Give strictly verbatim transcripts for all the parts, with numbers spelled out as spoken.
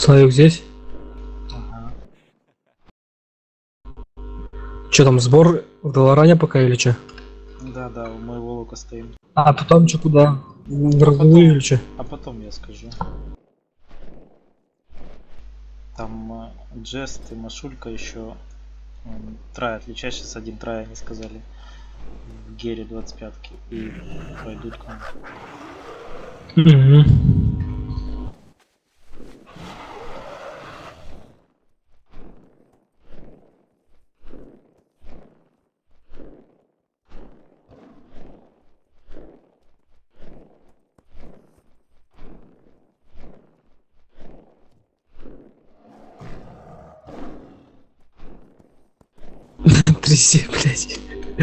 Славик здесь? Ага. Че там, сбор в Долоране пока или че? Да, да, у моего лука стоим. А потом че куда? В А Разлу или потом, че? а потом я скажу. Там э, Джест и Машулька еще м, трай отличать, сейчас один трай они сказали в Гере двадцать пятки и пойдут к нам. Угу. Тряси, блядь.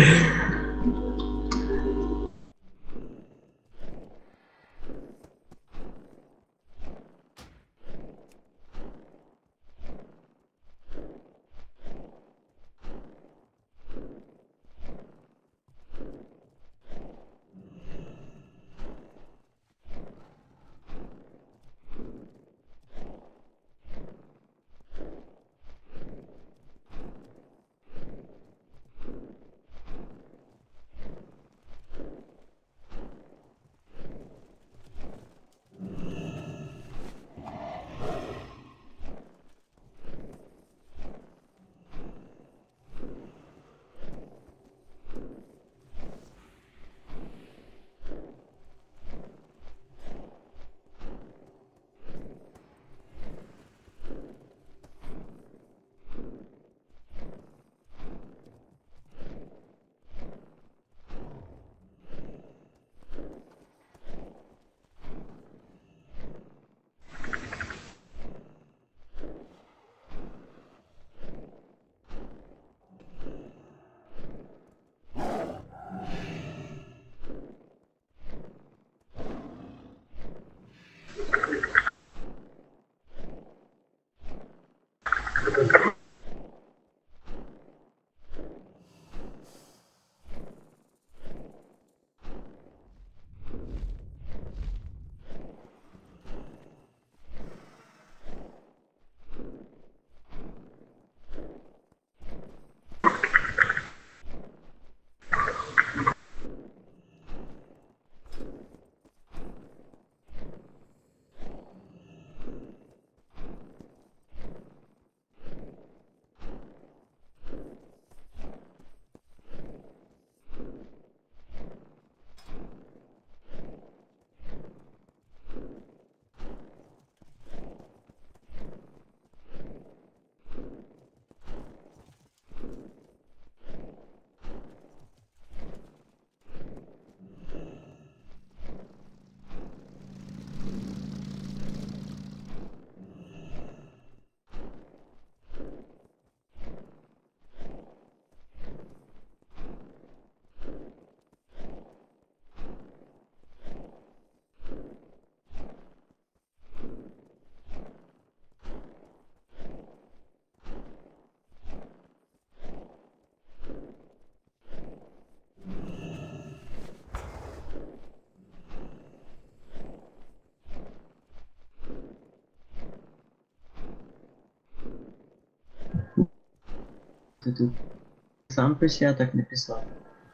Ты тут сам про себя так написал.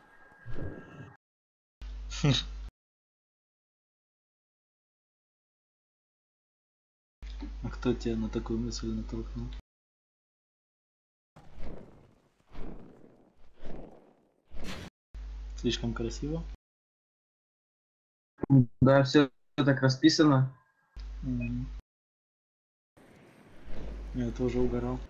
А кто тебя на такую мысль натолкнул? Слишком красиво? Да, все так расписано. М. Я тоже угорал.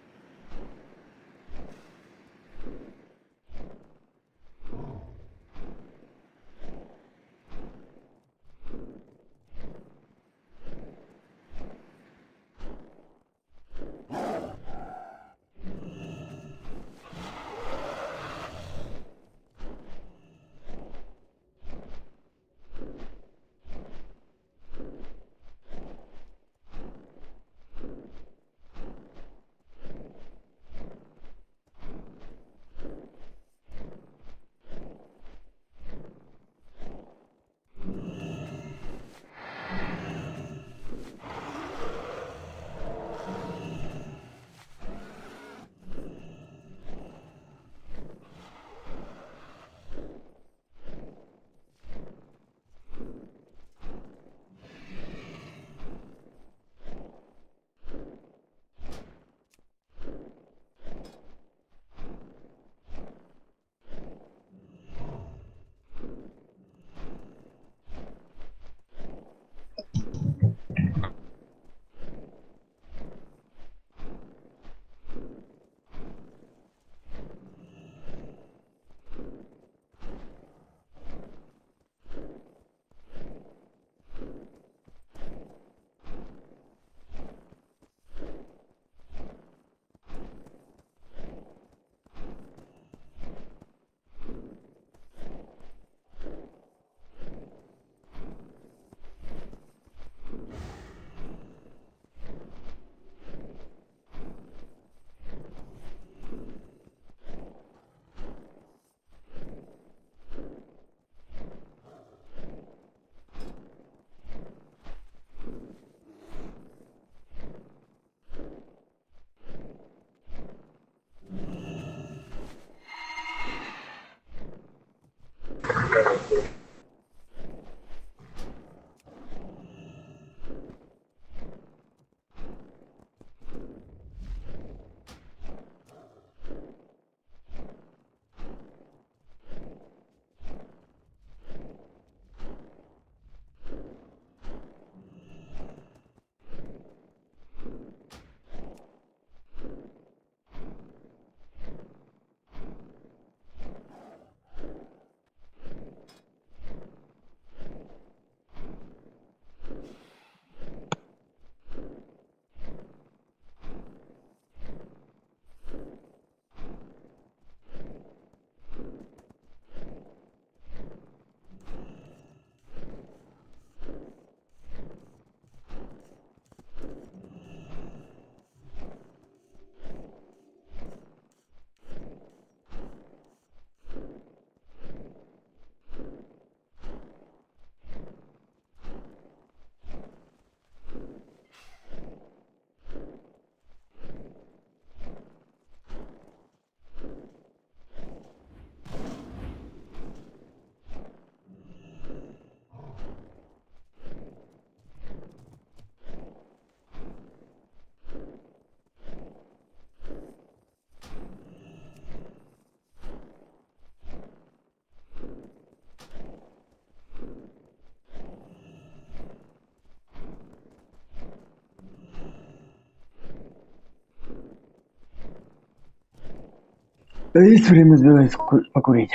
Есть время сбегать покурить.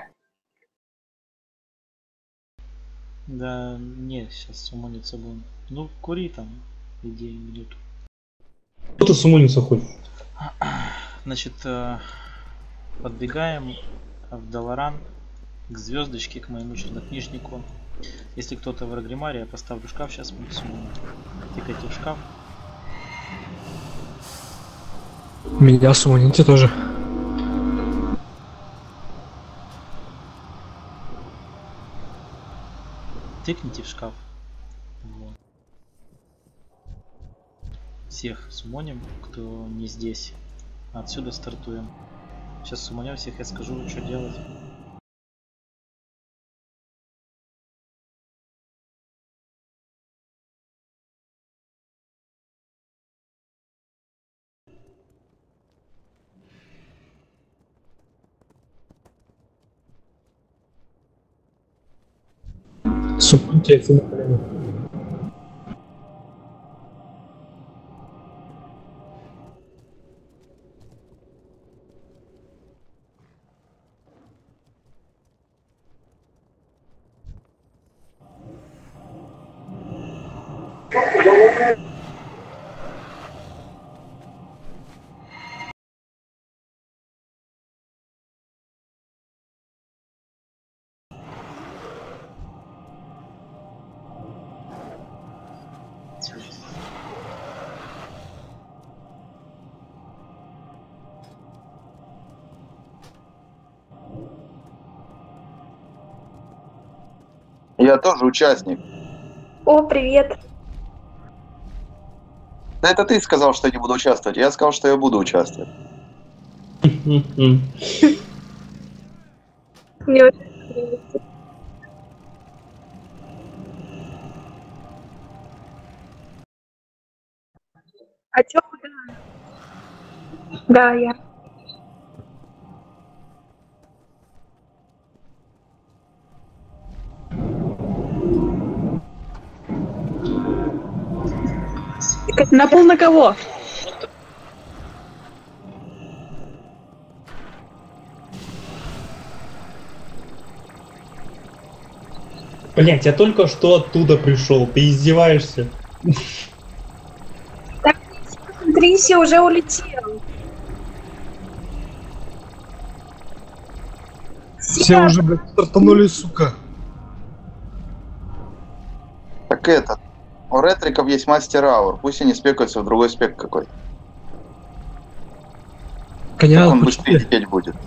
Да, не, сейчас сумониться будем. Ну, кури там, иди минуту. Кто ты сумониться хочешь? Значит, э, подбегаем в Долоран к звездочке, к моему чернокнижнику. Если кто-то в Рагримаре, я поставлю шкаф, сейчас мы суммоним. Тыкайте в шкаф. Меня сумоните тоже. Тыкните в шкаф. Вот. Всех суммоним, кто не здесь. Отсюда стартуем. Сейчас суммоним всех, я скажу, что делать. Сумоните на колено. Я тоже участник. О, привет. Да это ты сказал, что я не буду участвовать. Я сказал, что я буду участвовать. Мне очень нравится. А чё куда? Да, я. Напал на кого? Блять, я только что оттуда пришел, ты издеваешься? Так, Триси уже улетел. Все уже, блядь, стартанули, сука. Так это, у ретриков есть мастер аур. Пусть они спекаются в другой спек какой-то. Коня Он быстрее отпустили. лететь будет.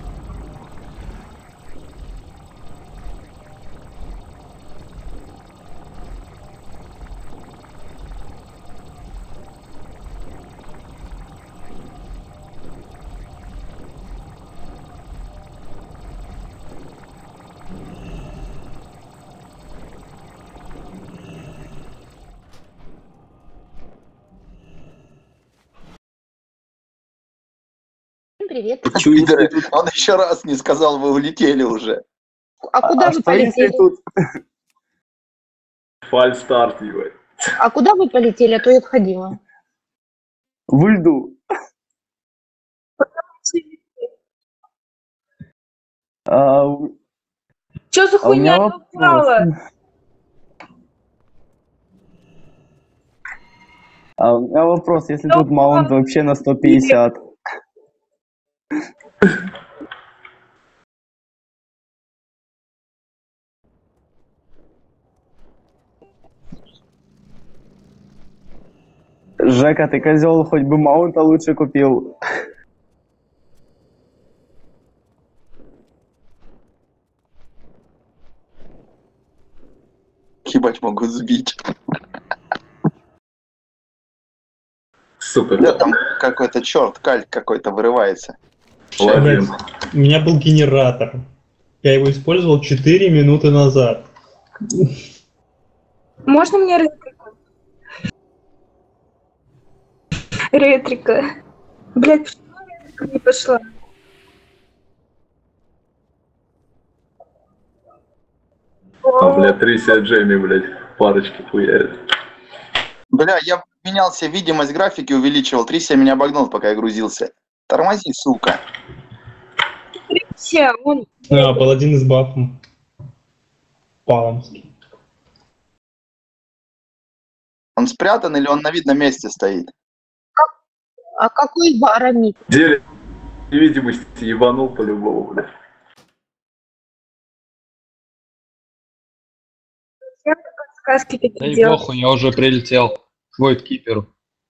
Привет. Пидоры, он еще раз не сказал, вы улетели уже. А куда а вы что если полетели? тут? Фальстарт, ебать. А куда вы полетели? А то я отходила. В льду. А, у- Чё за а у меня хуйня вопрос. упала? А у меня вопрос, если Что тут маунт упало? вообще на сто пятьдесят. Жека, ты козел, хоть бы маунта лучше купил. Ебать, могут сбить. Супер. Да, там какой-то черт, кальк какой-то вырывается. Ладно. Блять, у меня был генератор. Я его использовал четыре минуты назад. Можно мне ретрика? Ретрика. Блять, почему ретрика не пошла? А, блядь, Трисия Джейми, блядь, парочки хуярит. Бля, я менял себе видимость графики, увеличивал. Трисия меня обогнул, пока я грузился. Тормози, сука. Все, он... А, паладин с бафом. Паломский. Он спрятан или он на видном месте стоит? А какой Арамид? Деле невидимости ебанул по-любому, блядь. Я сказки Да такие и делаю. похуй, я уже прилетел к Войткиперу.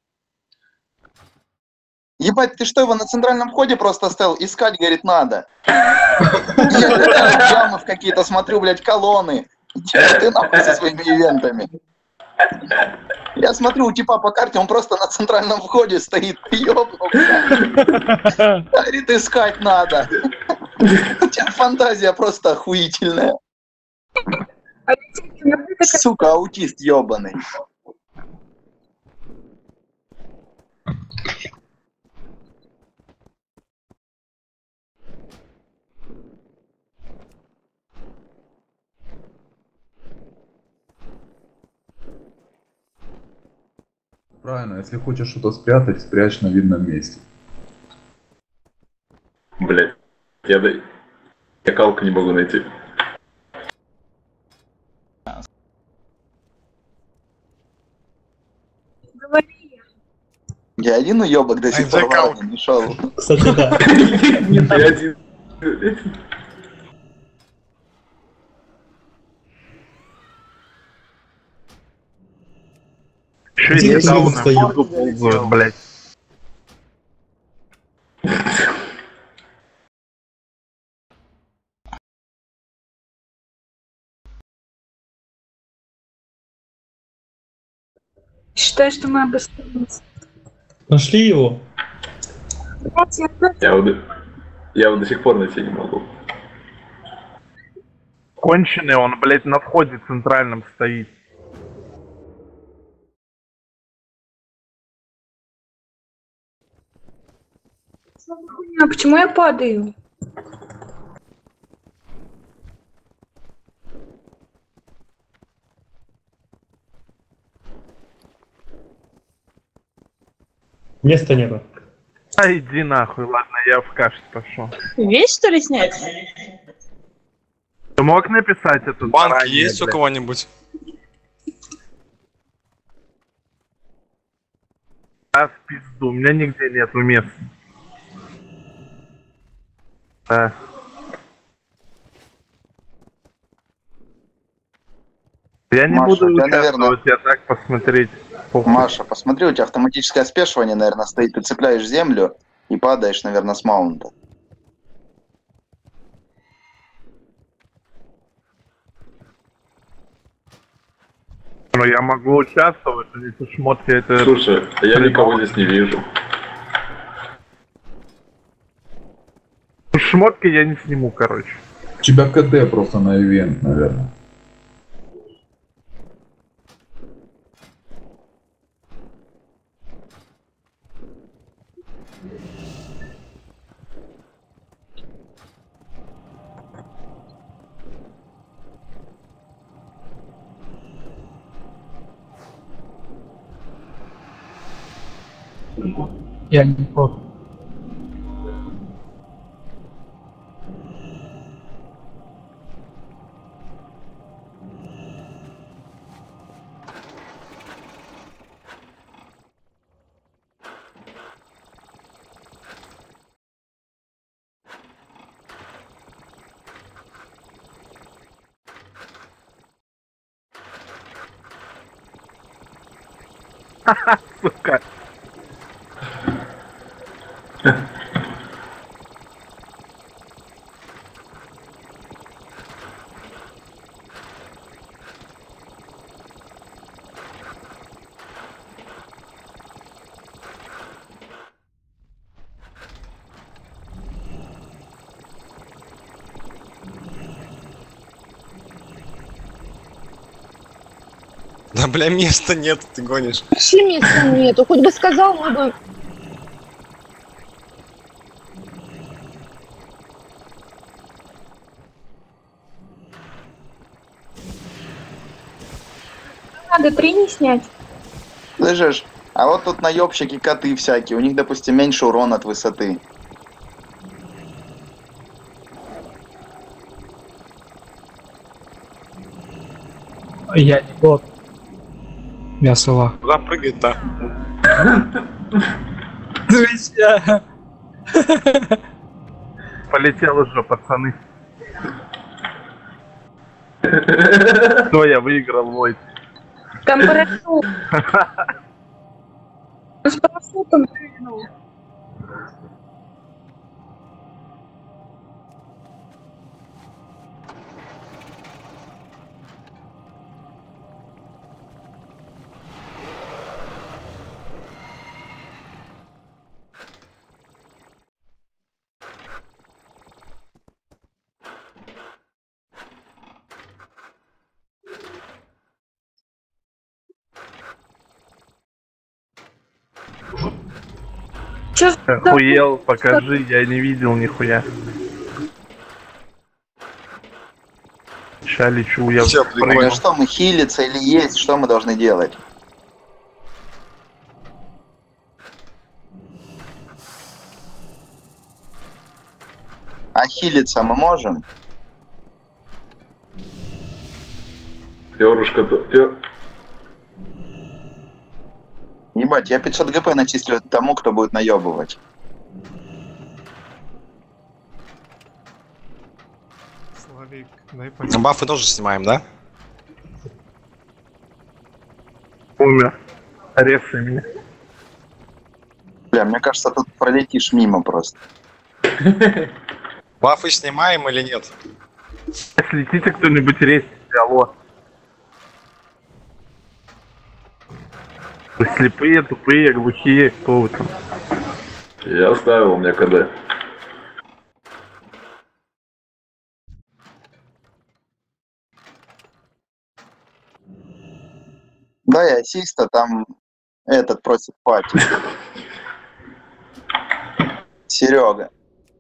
Ебать, ты что, его на центральном входе просто оставил? Искать, говорит, надо. Я летаю в ямы в какие-то, смотрю, блядь, колонны. Иди ты нахуй со своими ивентами. Я смотрю, у типа по карте, он просто на центральном входе стоит. Ёбнулся. Говорит, искать надо. У тебя фантазия просто охуительная. Сука, аутист ёбаный. Правильно, если хочешь что-то спрятать, спрячь на видном месте. Блядь, я, да... я калку не могу найти. Я один уёбок до сих пор в армию не шел. Кстати, да. Я один. Где сауна стоит? Блять. Считаю, что мы обосновались. Нашли его? Я вот, я вот до сих пор найти не могу. Конченый он, блять, на входе центральном стоит. А почему я падаю? Места нету. А иди нахуй, ладно, я в кашец пошел. Весь, что ли, снять? Ты мог написать это? Банк заранее, есть блядь? у кого-нибудь? А, в пизду, у меня нигде нету места. Да. Я не Маша, буду у тебя, участвовать, я так посмотреть. Похуй. Маша, посмотри, у тебя автоматическое спешивание, наверное, стоит. Ты цепляешь землю и падаешь, наверное, с маунта. Ну я могу участвовать, но эти шмотки это... Слушай, я никого здесь не вижу. Шмотки я не сниму, короче. У тебя КД просто на ивент, наверное. Я не против. Ха-ха, сука. Да, бля, места нет, ты гонишь. Вообще места нету. Хоть бы сказал, мы бы... Надо три не снять. Слышишь? А вот тут наебщики коты всякие. У них, допустим, меньше урона от высоты. Я не бот. Я сова. Куда прыгать-то? Друзья! Полетел уже, пацаны. Что я выиграл, Войт? Там парашют. Он с парашютом прыгнул. Чё за- Охуел, покажи, я не видел нихуя. Ща лечу, я Всё, Ну прыгну. что, мы хилиться или есть? Что мы должны делать? А хилиться мы можем? Перышко, пер... Ебать, я пятьсот гп начислю тому, кто будет наебывать. Славик, дай Ну, бафы тоже снимаем, да? Умер. Резай меня. Бля, мне кажется, тут пролетишь мимо просто. Бафы снимаем или нет? Слетите кто-нибудь резьте, алло. Вы слепые, тупые, глухие, кто вы там? Я оставил, у меня КД. Да, и ассиста там этот просит пати. Серега.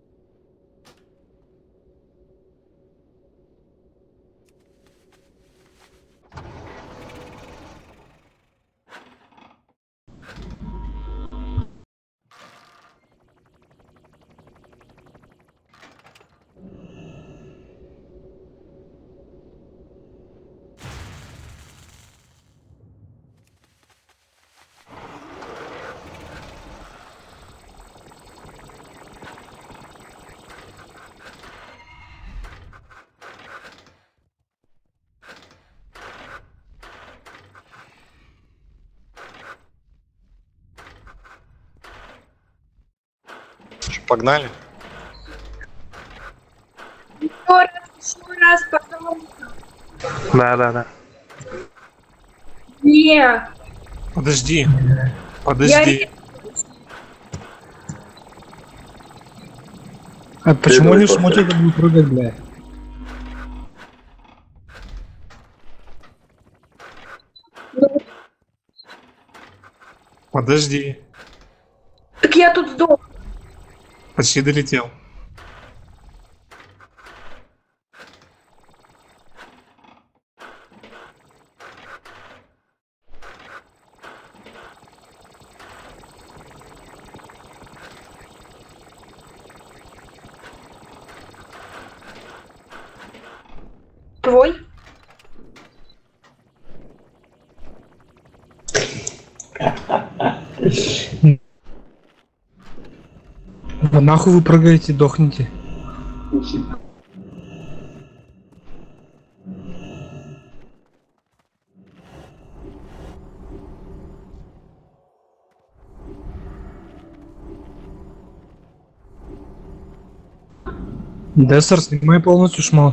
Что, погнали? Еще раз, еще раз, пожалуйста. Да, да, да. Не. Подожди. Я Подожди. А почему Следует они в после. шмоте это будут прыгать, бля? Подожди. Так я тут сдох. Почти долетел. Твой? Да нахуй вы прыгаете, дохните. Дессер, снимай полностью шмал.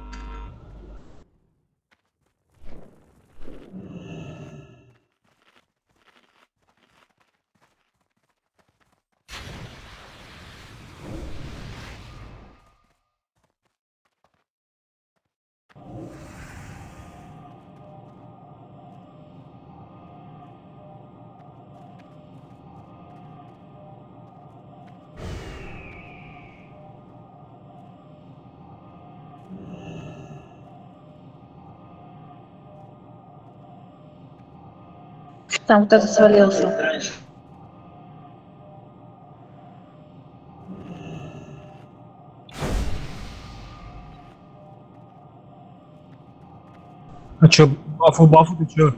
Там кто-то свалился. А чё, Бафу, бафу, ты чё?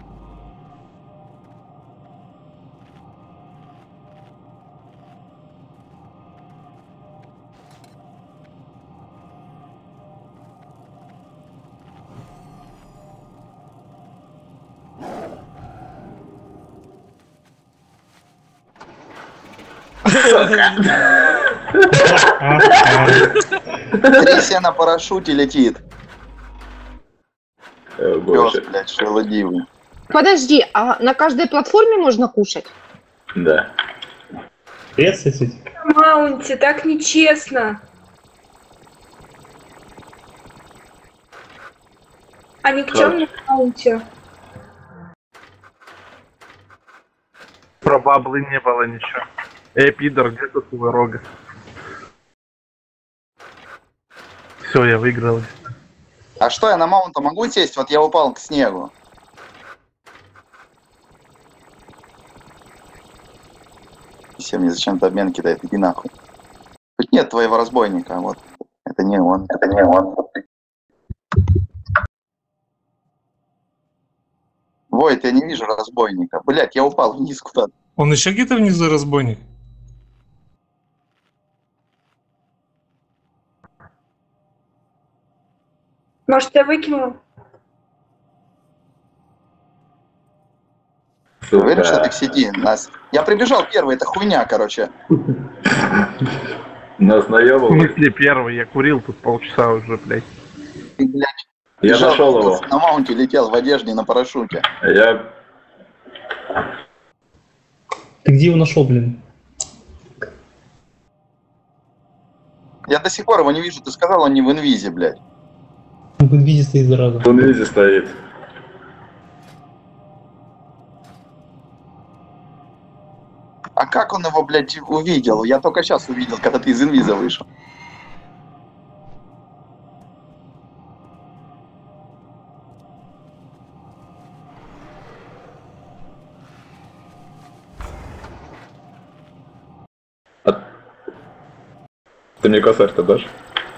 Трися на парашюте летит. О, Пёс, боже. блядь, шелудивый. Подожди, а на каждой платформе можно кушать? Да. тридцать. На маунте, так нечестно. А никчемный маунте. Про баблы не было ничего. Эй, пидор, где тут твой рога? Все, я выиграл. А что, я на маунта могу сесть? Вот я упал к снегу. Все, мне зачем-то обмен кидает, иди нахуй. Тут нет твоего разбойника, вот. Это не он, это не он. Войт, я не вижу разбойника. Блять, я упал вниз куда-то. Он еще где-то внизу разбойник? Может, я выкинула? Ты уверен, что ты в сети? Нас... Я прибежал первый, это хуйня, короче. Нас В наебал. смысле первый? Я курил тут полчаса уже, блядь. Ты, блядь, Я бежал, нашел его. на маунте летел в одежде на парашюте. Я... Ты где его нашел, блин? Я до сих пор его не вижу, ты сказал, он не в инвизе, блядь. Он в инвизе стоит, зараза. Он везде стоит. А как он его, блядь, увидел? Я только сейчас увидел, когда ты из инвиза вышел. А... Ты мне косарь-то дашь?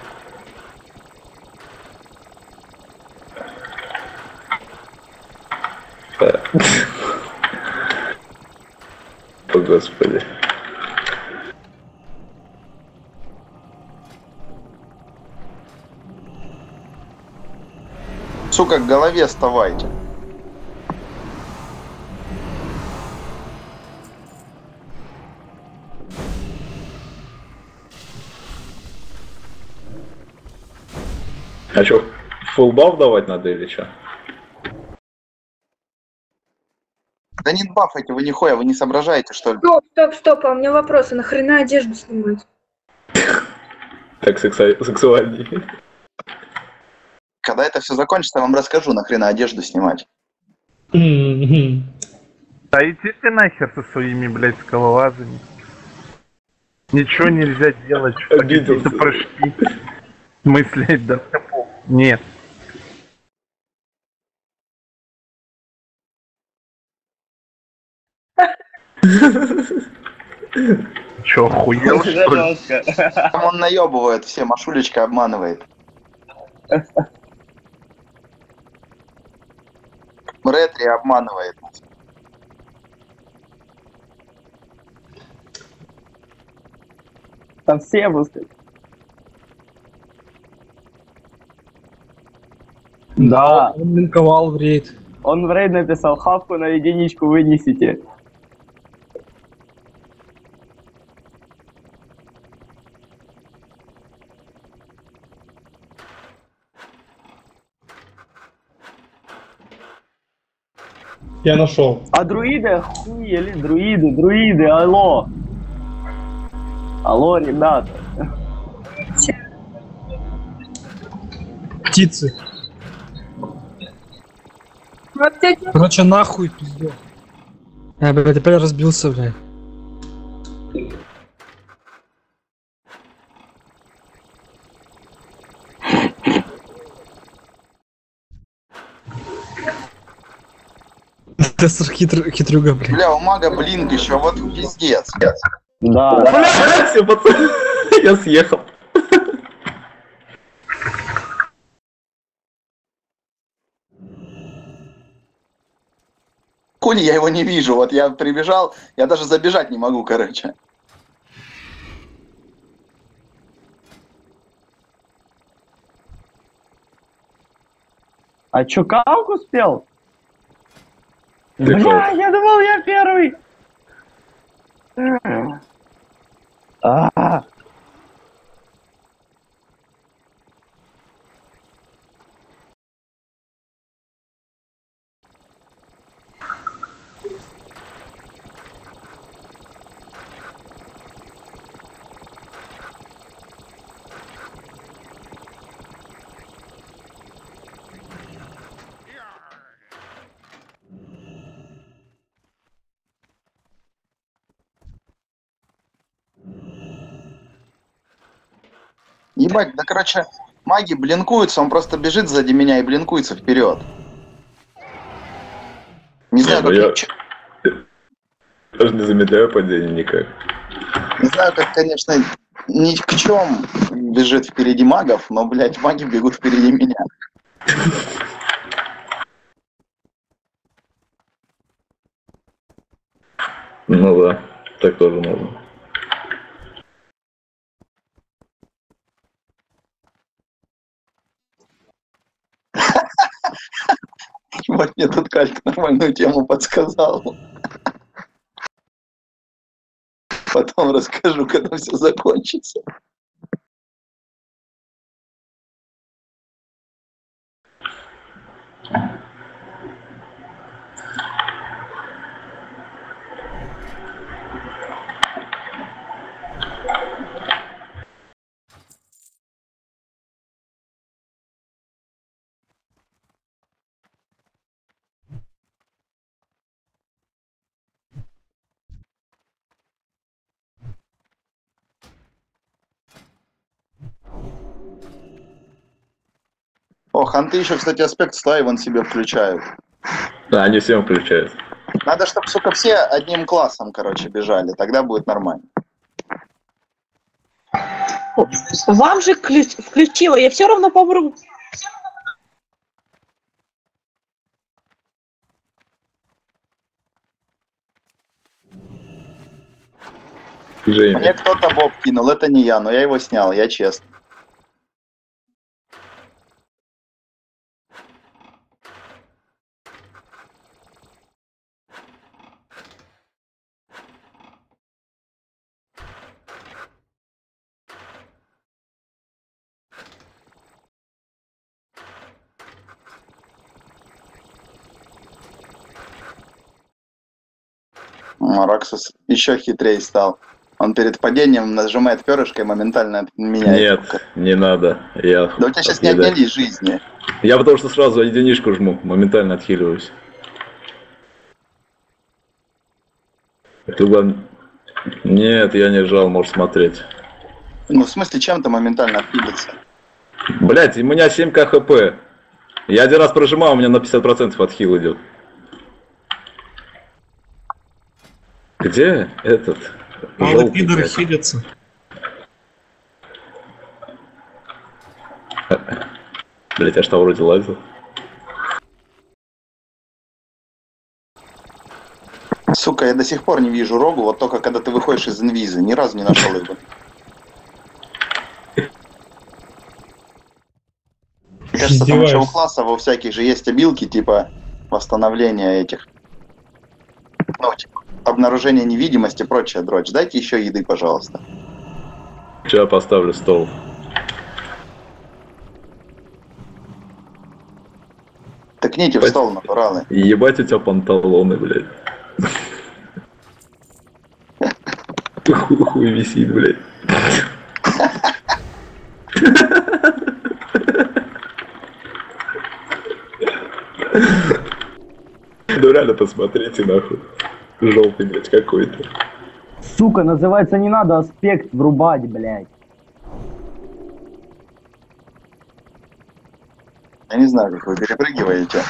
О, Господи. Сука, к голове вставайте. А чё, фулл баф давать надо или чё? Да не бафайте вы нихуя, вы не соображаете, что ли? Стоп, стоп, стоп, а у меня вопрос, а нахрена одежду снимать? Так сексу- сексуальней. Когда это все закончится, я вам расскажу, нахрена одежду снимать. Да иди ты нахер со своими, блядь, скалолазами. Ничего нельзя делать, что какие-то прыжки. В смысле, да нет. Чё, охуел, что ли? Там он наебывает все, Машулечка обманывает. Ретри обманывает. Там все выскочили. Да. Он линковал в рейд. Он в рейд написал, хавку на единичку вынесите. Я нашел. А друиды охуели, друиды, друиды, алло. Алло, ребята. Птицы. Вот эти... Короче, нахуй, пиздец. Я, блядь, опять разбился, блядь. Тестер хитр, хитрюга, блядь. Бля, у мага блинк еще, вот пиздец. Да. Бля, все, пацаны, я съехал. Хули я его не вижу. Вот я прибежал, я даже забежать не могу, короче. А чё, Каук успел? Ты Бля, Каук. я думал, я первый. А, Ебать, да короче, маги блинкуются, он просто бежит сзади меня и блинкуется вперед. Не знаю, Не, как, ну я- ч- Даже не замедляю падение никак. не знаю, как, конечно, ни к чем бежит впереди магов, но, блядь, маги бегут впереди меня. Ну да, так тоже можно. Вот мне тут Калька нормальную тему подсказал. Потом расскажу, когда все закончится. О, ханты еще, кстати, аспект ста вон себе включают. Да, они всем включают. Надо, чтобы, сука, все одним классом, короче, бежали. Тогда будет нормально. Вам же клю- включила, я все равно помру. Женя. Мне кто-то боб кинул, это не я, но я его снял, я честный. Раксус еще хитрее стал. Он перед падением нажимает перышко и моментально меняет. Нет, не надо. Я Да у тебя сейчас не отъедаю. отнялись жизни. Я потому что сразу единичку жму, моментально отхиливаюсь. Это главное- Нет, я не жал, можешь смотреть. Ну, в смысле, чем-то моментально отхилится. Блять, у меня семь ка хп. Я один раз прожимаю, у меня на пятьдесят процентов отхил идет. Где этот? Мало Желтый, пидоры блядь. хилятся. Блять, я что вроде лазил? Сука, я до сих пор не вижу рогу, вот только когда ты выходишь из инвиза, ни разу не нашел его. Мне кажется, там еще у Издеваешься. класса во всяких же есть обилки, типа восстановления этих. Ну, типа, обнаружение невидимости и прочее дрочь. Дайте еще еды, пожалуйста. Сейчас поставлю стол. Тыкните в стол, натуралы. Ебать у тебя панталоны, блядь. Хуй висит, блядь. Ну реально посмотрите, нахуй. Желтый, блядь, какой-то. сука, называется не надо аспект врубать, блядь. Я не знаю, как вы перепрыгиваете.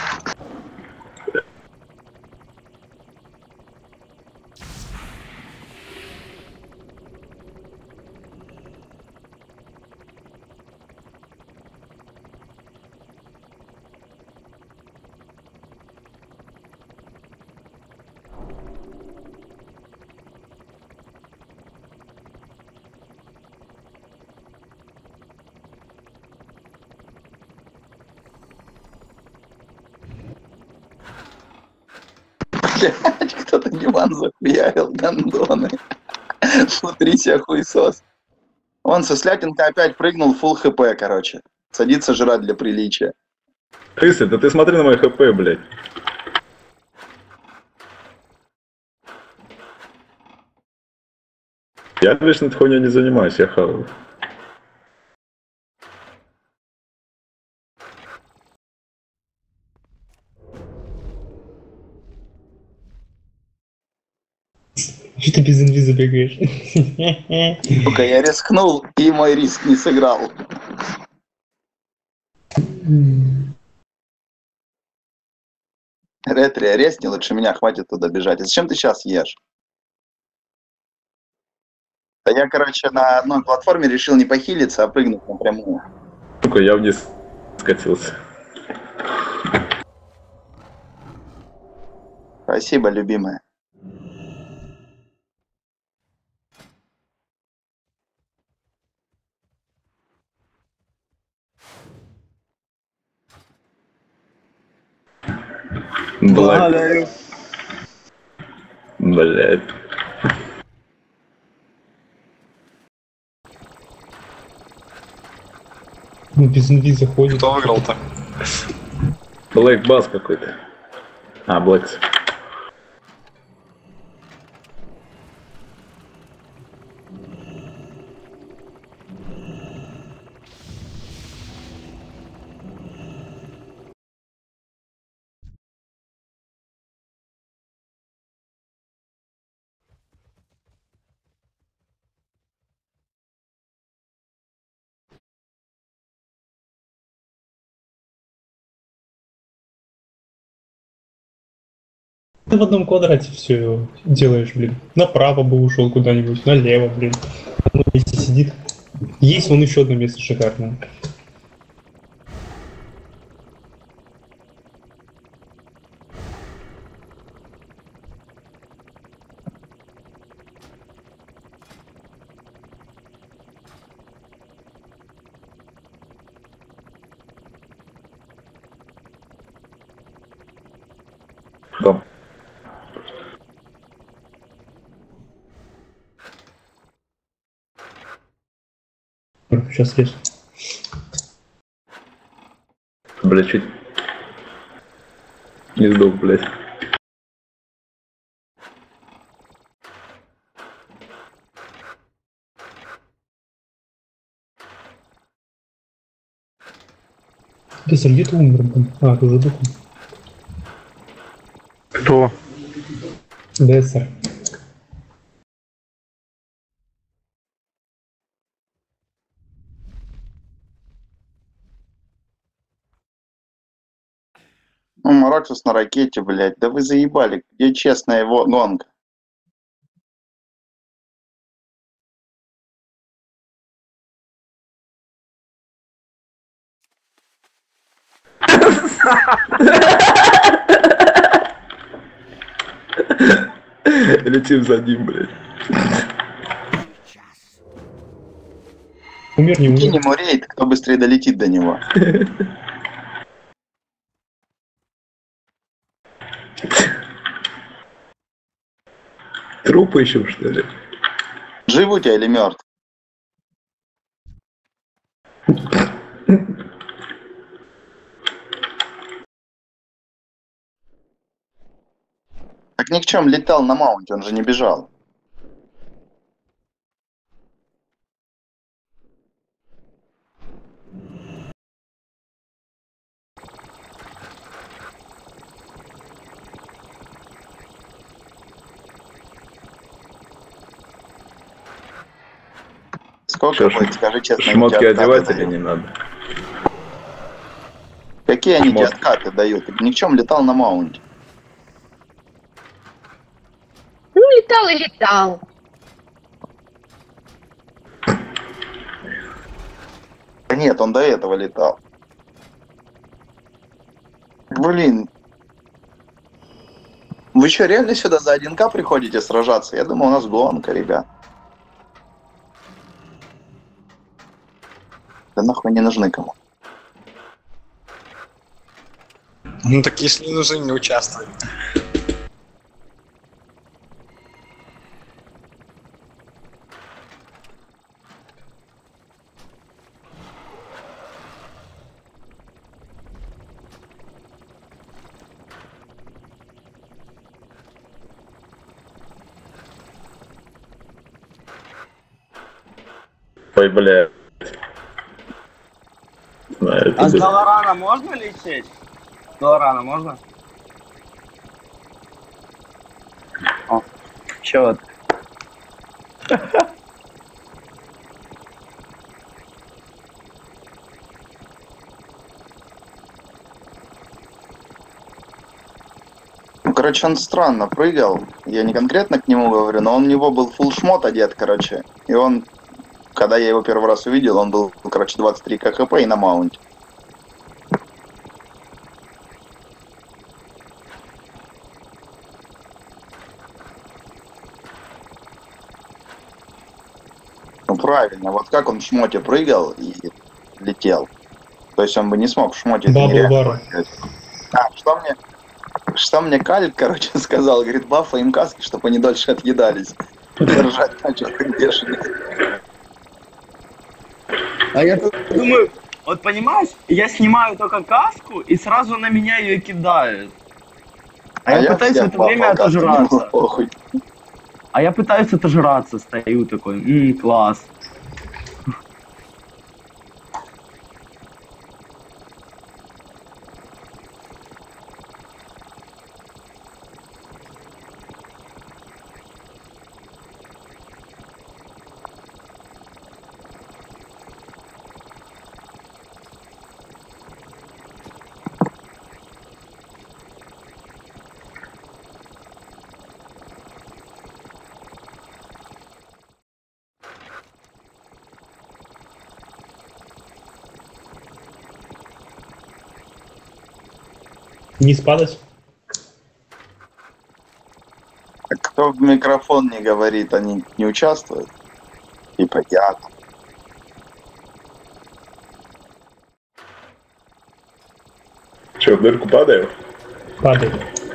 Блять, кто-то диван захуярил, гандоны. Смотри себе хуесос. Он со Слятинка опять прыгнул, фулл хп, короче. Садится жрать для приличия. Крысы, да ты смотри на мой хп, блядь. Я лично этой хуйней не занимаюсь, я хаваю. Что ты без инвиза бегаешь? Сука, я рискнул, и мой риск не сыграл. Ретри, арестни, лучше меня, хватит туда бежать. А зачем ты сейчас ешь? Да я, короче, на одной платформе решил не похилиться, а прыгнуть напрямую. Сука, я вниз скатился. Спасибо, любимая. Благодарю. Блять. Ну, без инвиза ходит. Кто выиграл-то? Блэк Бас какой-то. А, Блэкс. Ты в одном квадрате все делаешь, блин. Направо бы ушел куда-нибудь, налево, блин. Оно вместе сидит. Есть вон еще одно место шикарное. Там. Сейчас лезу. Бля, чуть не сдох, блядь. Ты где ты умер, блин? А, ты уже духом. Кто? Дессер. Ну, Мараксус на ракете, блядь. Да вы заебали. Где честная его гонка? Летим за ним, блядь. Умер, не умер. Кинь ему рейд, кто быстрее долетит до него. Трупы еще, что ли? Жив у тебя или мертв? Так ни к чем летал на маунте, он же не бежал. Сколько будет, скажи честно, Шмотки одевать или не надо? Какие они тебе Шмотки. откаты дают? Ты ни к чем летал на маунте. Ну, летал и летал. Да нет, он до этого летал. Блин. Вы что, реально сюда за один ка приходите сражаться? Я думал, у нас гонка, ребят. Да нахуй не нужны кому. Ну так если не нужны, не участвуй. Ой, бля. Знаю, А с это- Долорана можно лететь? С Долорана можно? О, чё? Ну, короче, он странно прыгал. Я не конкретно к нему говорю, но он, у него был фулл шмот одет, короче. И он, когда я его первый раз увидел, он был, короче, двадцать три КХП и на маунте. Ну правильно, вот как он в шмоте прыгал и летел. То есть он бы не смог в шмоте. это Бабл нереально бар. прыгать. А, что мне, что мне Калик, короче, сказал, говорит, бафа им каски, чтобы они дольше отъедались. Держать начал, как бешеный. А я тут думаю, вот понимаешь, я снимаю только каску и сразу на меня ее кидают. А, я, пытаюсь в всех это время бафал, каску, отожраться. ну, похуй. А я пытаюсь отожраться, стою такой, ммм, класс. Не спадать? А кто в микрофон не говорит, они не участвуют? Типа я. Че, в дырку падаю? Падай.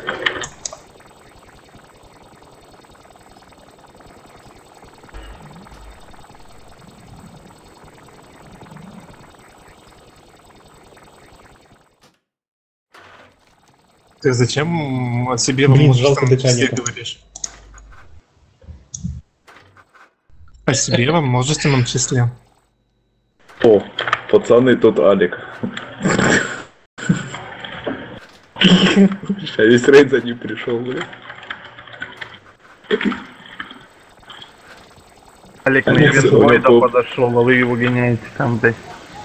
Ты зачем о себе Блин, во жалко множественном дыхания числе нет. говоришь? О себе во множественном числе. О, пацаны, тут Алик. А весь рейд за ним пришел, бля. Олег на Олег ивент сегодня Войда топ. подошел, а вы его гоняете там, блядь.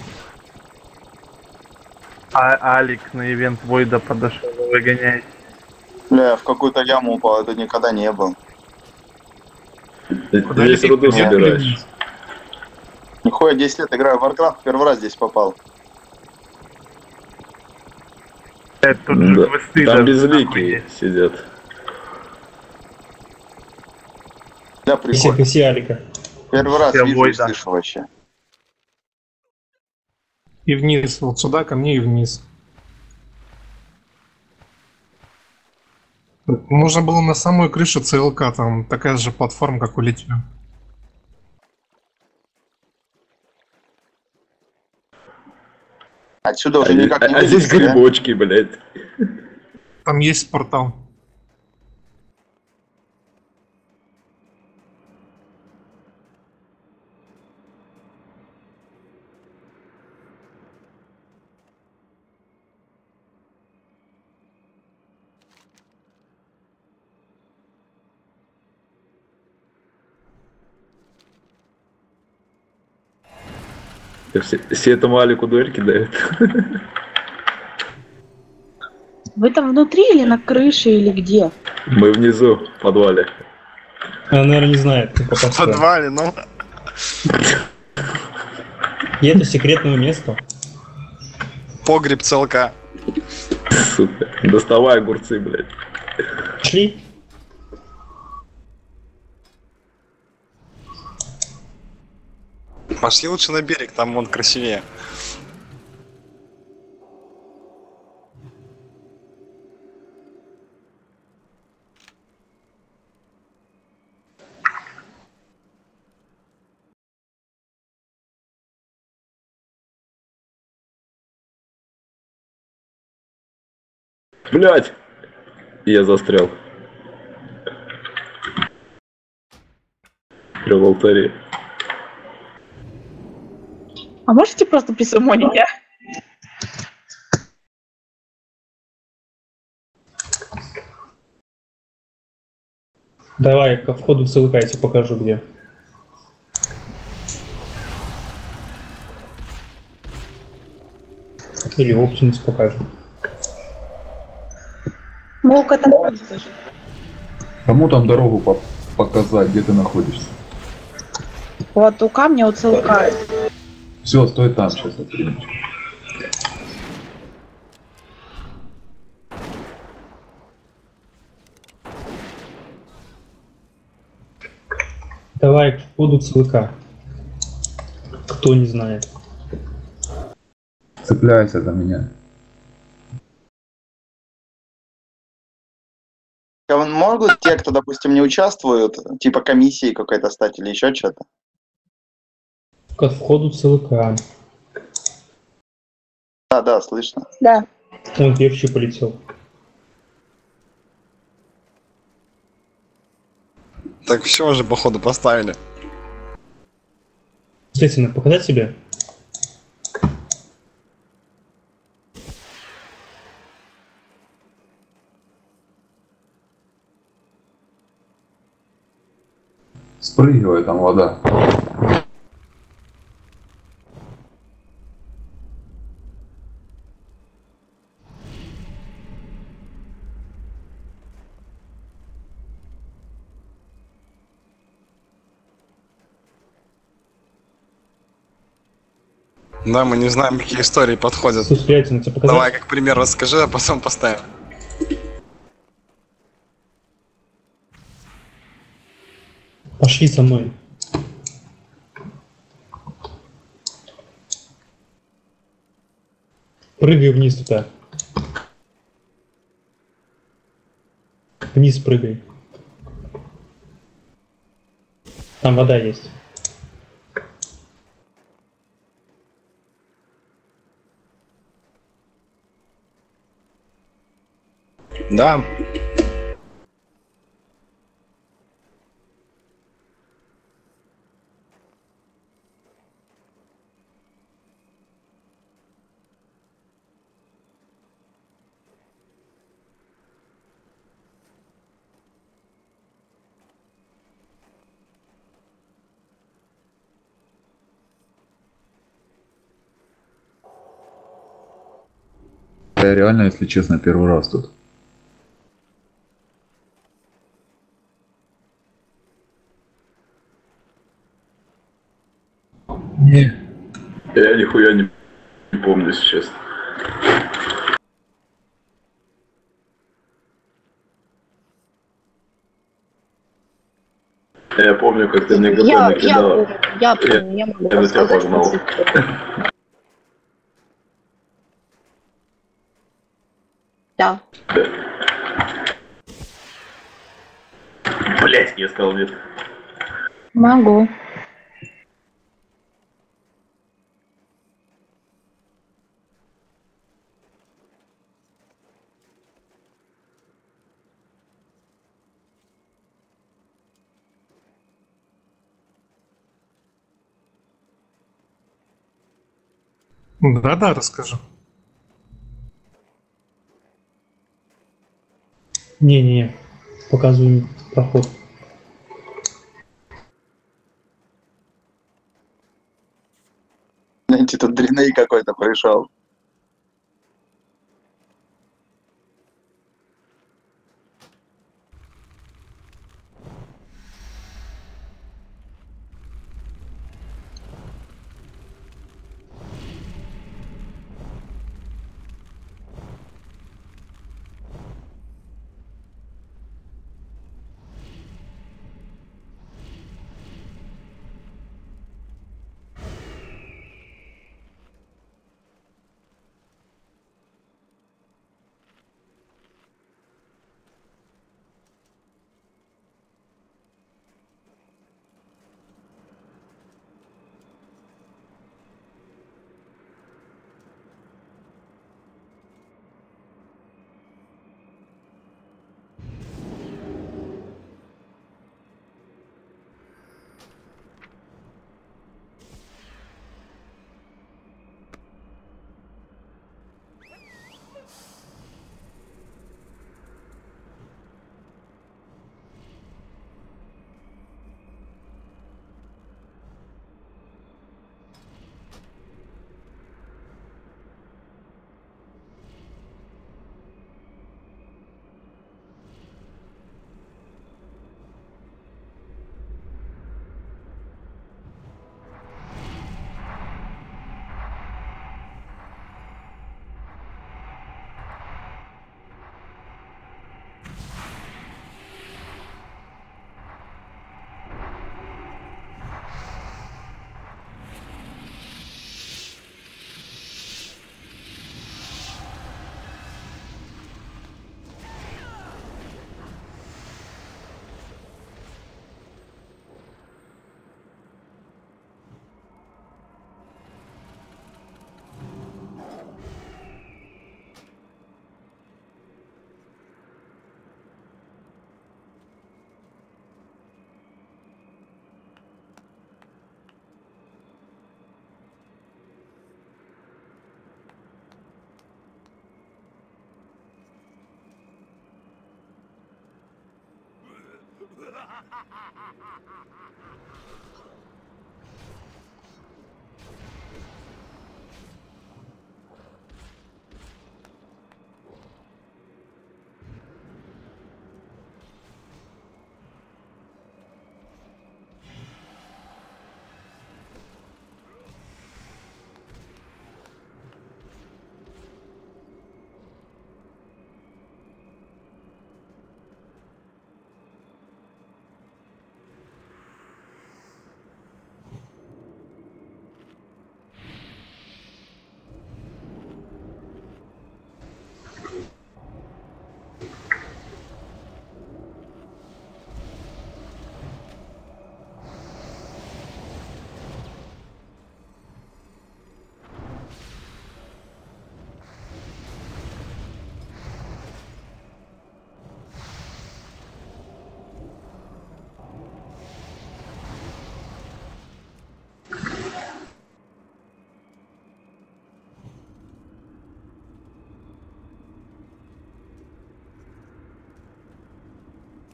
А Алекс на ивент Войда подошел, а вы гоняете. Бля, в какую-то яму упал, это никогда не был. Ты Куда здесь лететь? руду Вверх или собираешь. вниз? Нихуя, десять лет играю в Warcraft, первый раз здесь попал. Это тут же Да. квесты Там даже нахуй безликие есть. сидят. Да, Иси, прикольно. иси Алика. Первый раз Все, вижу и Войда. слышу вообще. И вниз, вот сюда, ко мне и вниз. Можно было на самую крышу ЦЛК, там такая же платформа, как у Литвы. Отсюда А, уже здесь- никак не а здесь вылезти, да? грибочки, блядь. Там есть портал. Все, все этому Алику дуэль кидают. Вы там внутри или на крыше, или где? Мы внизу, в подвале. Она, наверное, не знает, как В подвале, ну. И это секретное место. Погреб ЦЛК. Сука. Доставай огурцы, блядь. Шли? Пошли лучше на берег, там он красивее. Блядь! Я застрял. При в алтаре. А можете просто присумонить, а? Давай, ко входу в ЦЛК я тебе покажу где. Или Options покажем. Молка там тоже. Кому там дорогу по- показать, где ты находишься? Вот у камня, у целка. Все, стой там сейчас, я приду. Давай к входу в ЦЛК. Кто не знает. Цепляйся за меня. Могут те, кто, допустим, не участвуют, типа комиссии какой-то стать или еще что-то? К входу в ЦЛК. Да, да, слышно. Да. Он первый полетел. Так все уже походу поставили. Естественно, показать себе? Спрыгивай, там вода. Да, мы не знаем, какие истории подходят. Слушай, тебе показать? Давай как пример расскажи, а потом поставим. Пошли со мной. Прыгай вниз туда. Вниз прыгай. Там вода есть. Да. Я реально, если честно, первый раз тут. Не. Я нихуя не, не помню, если честно. Я помню, как ты мне ГП Я, я накидала. помню, я помню, я могу Я на тебя рассказать. погнал. Да. Блять, я сказал нет. Могу. Да-да, расскажу. Не-не-не. Показываю проход. Знаете, тут дряней какой-то пришел.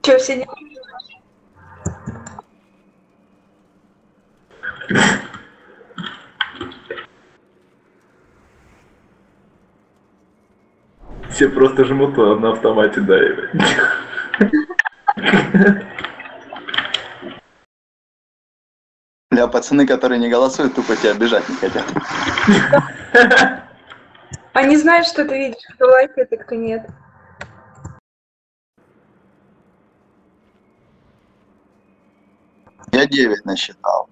Че, все не... Все просто жмут на автомате, да, и... Бля, пацаны, которые не голосуют, тупо тебя обижать не хотят. Они знают, что ты видишь, кто лайкает, а кто нет. Я девять насчитал.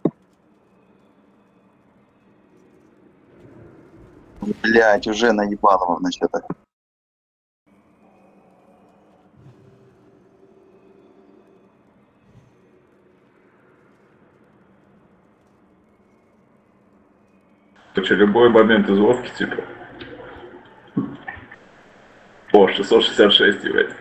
Блять, уже наебал его насчет этого. Так что, любой момент из Вовки, типа. О, шестьсот шестьдесят шесть, ебать.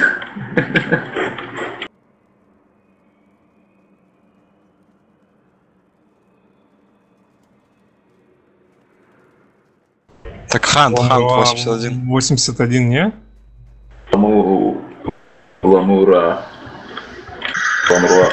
Так, Хант, Хант, восемьдесят один. восемьдесят один, не? Ламу... Ламура. Ламура.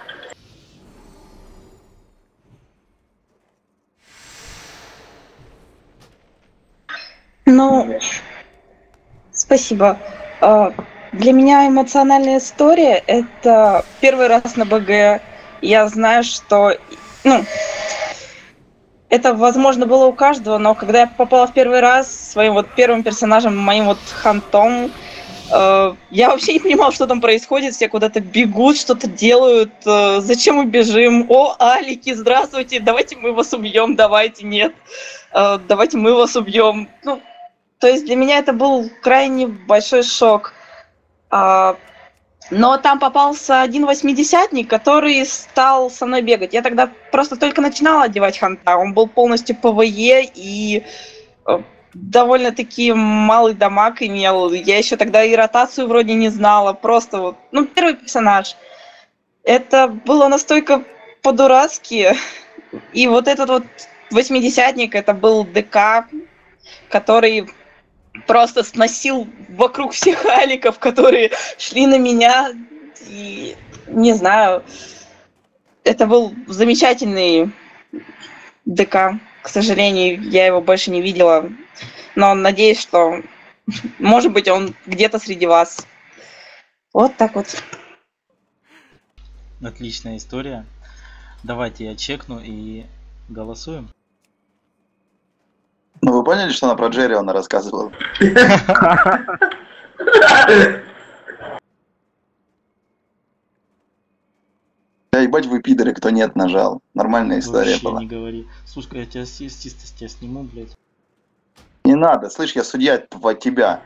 Ну, спасибо. А, Для меня эмоциональная история — это первый раз на БГ. Я знаю, что, ну, это, возможно, было у каждого, но когда я попала в первый раз своим вот первым персонажем, моим вот хантом, э, я вообще не понимала, что там происходит. Все куда-то бегут, что-то делают. Э, зачем мы бежим? О, алики, здравствуйте, давайте мы вас убьем, давайте, нет. Э, давайте мы вас убьем. Ну, то есть для меня это был крайне большой шок. А, но там попался один восьмидесятник, который стал со мной бегать. Я тогда просто только начинала одевать ханта. Он был полностью ПВЕ и э, довольно-таки малый дамаг имел. Я еще тогда и ротацию вроде не знала. Просто вот, ну, первый персонаж. Это было настолько по-дурацки. И вот этот вот восьмидесятник, это был ДК, который просто сносил вокруг всех аликов, которые шли на меня. И не знаю, это был замечательный ДК. К сожалению, я его больше не видела. Но надеюсь, что, может быть, он где-то среди вас. Вот так вот. Отличная история. Давайте я чекну и голосуем. Ну вы поняли, что она про Джерриона рассказывала? Да ебать вы пидоры, кто нет нажал. Нормальная история Вообще была. не говори. Слушай, я тебя с чистости тебя сниму, блядь. Не надо, слышь, я судья от тебя.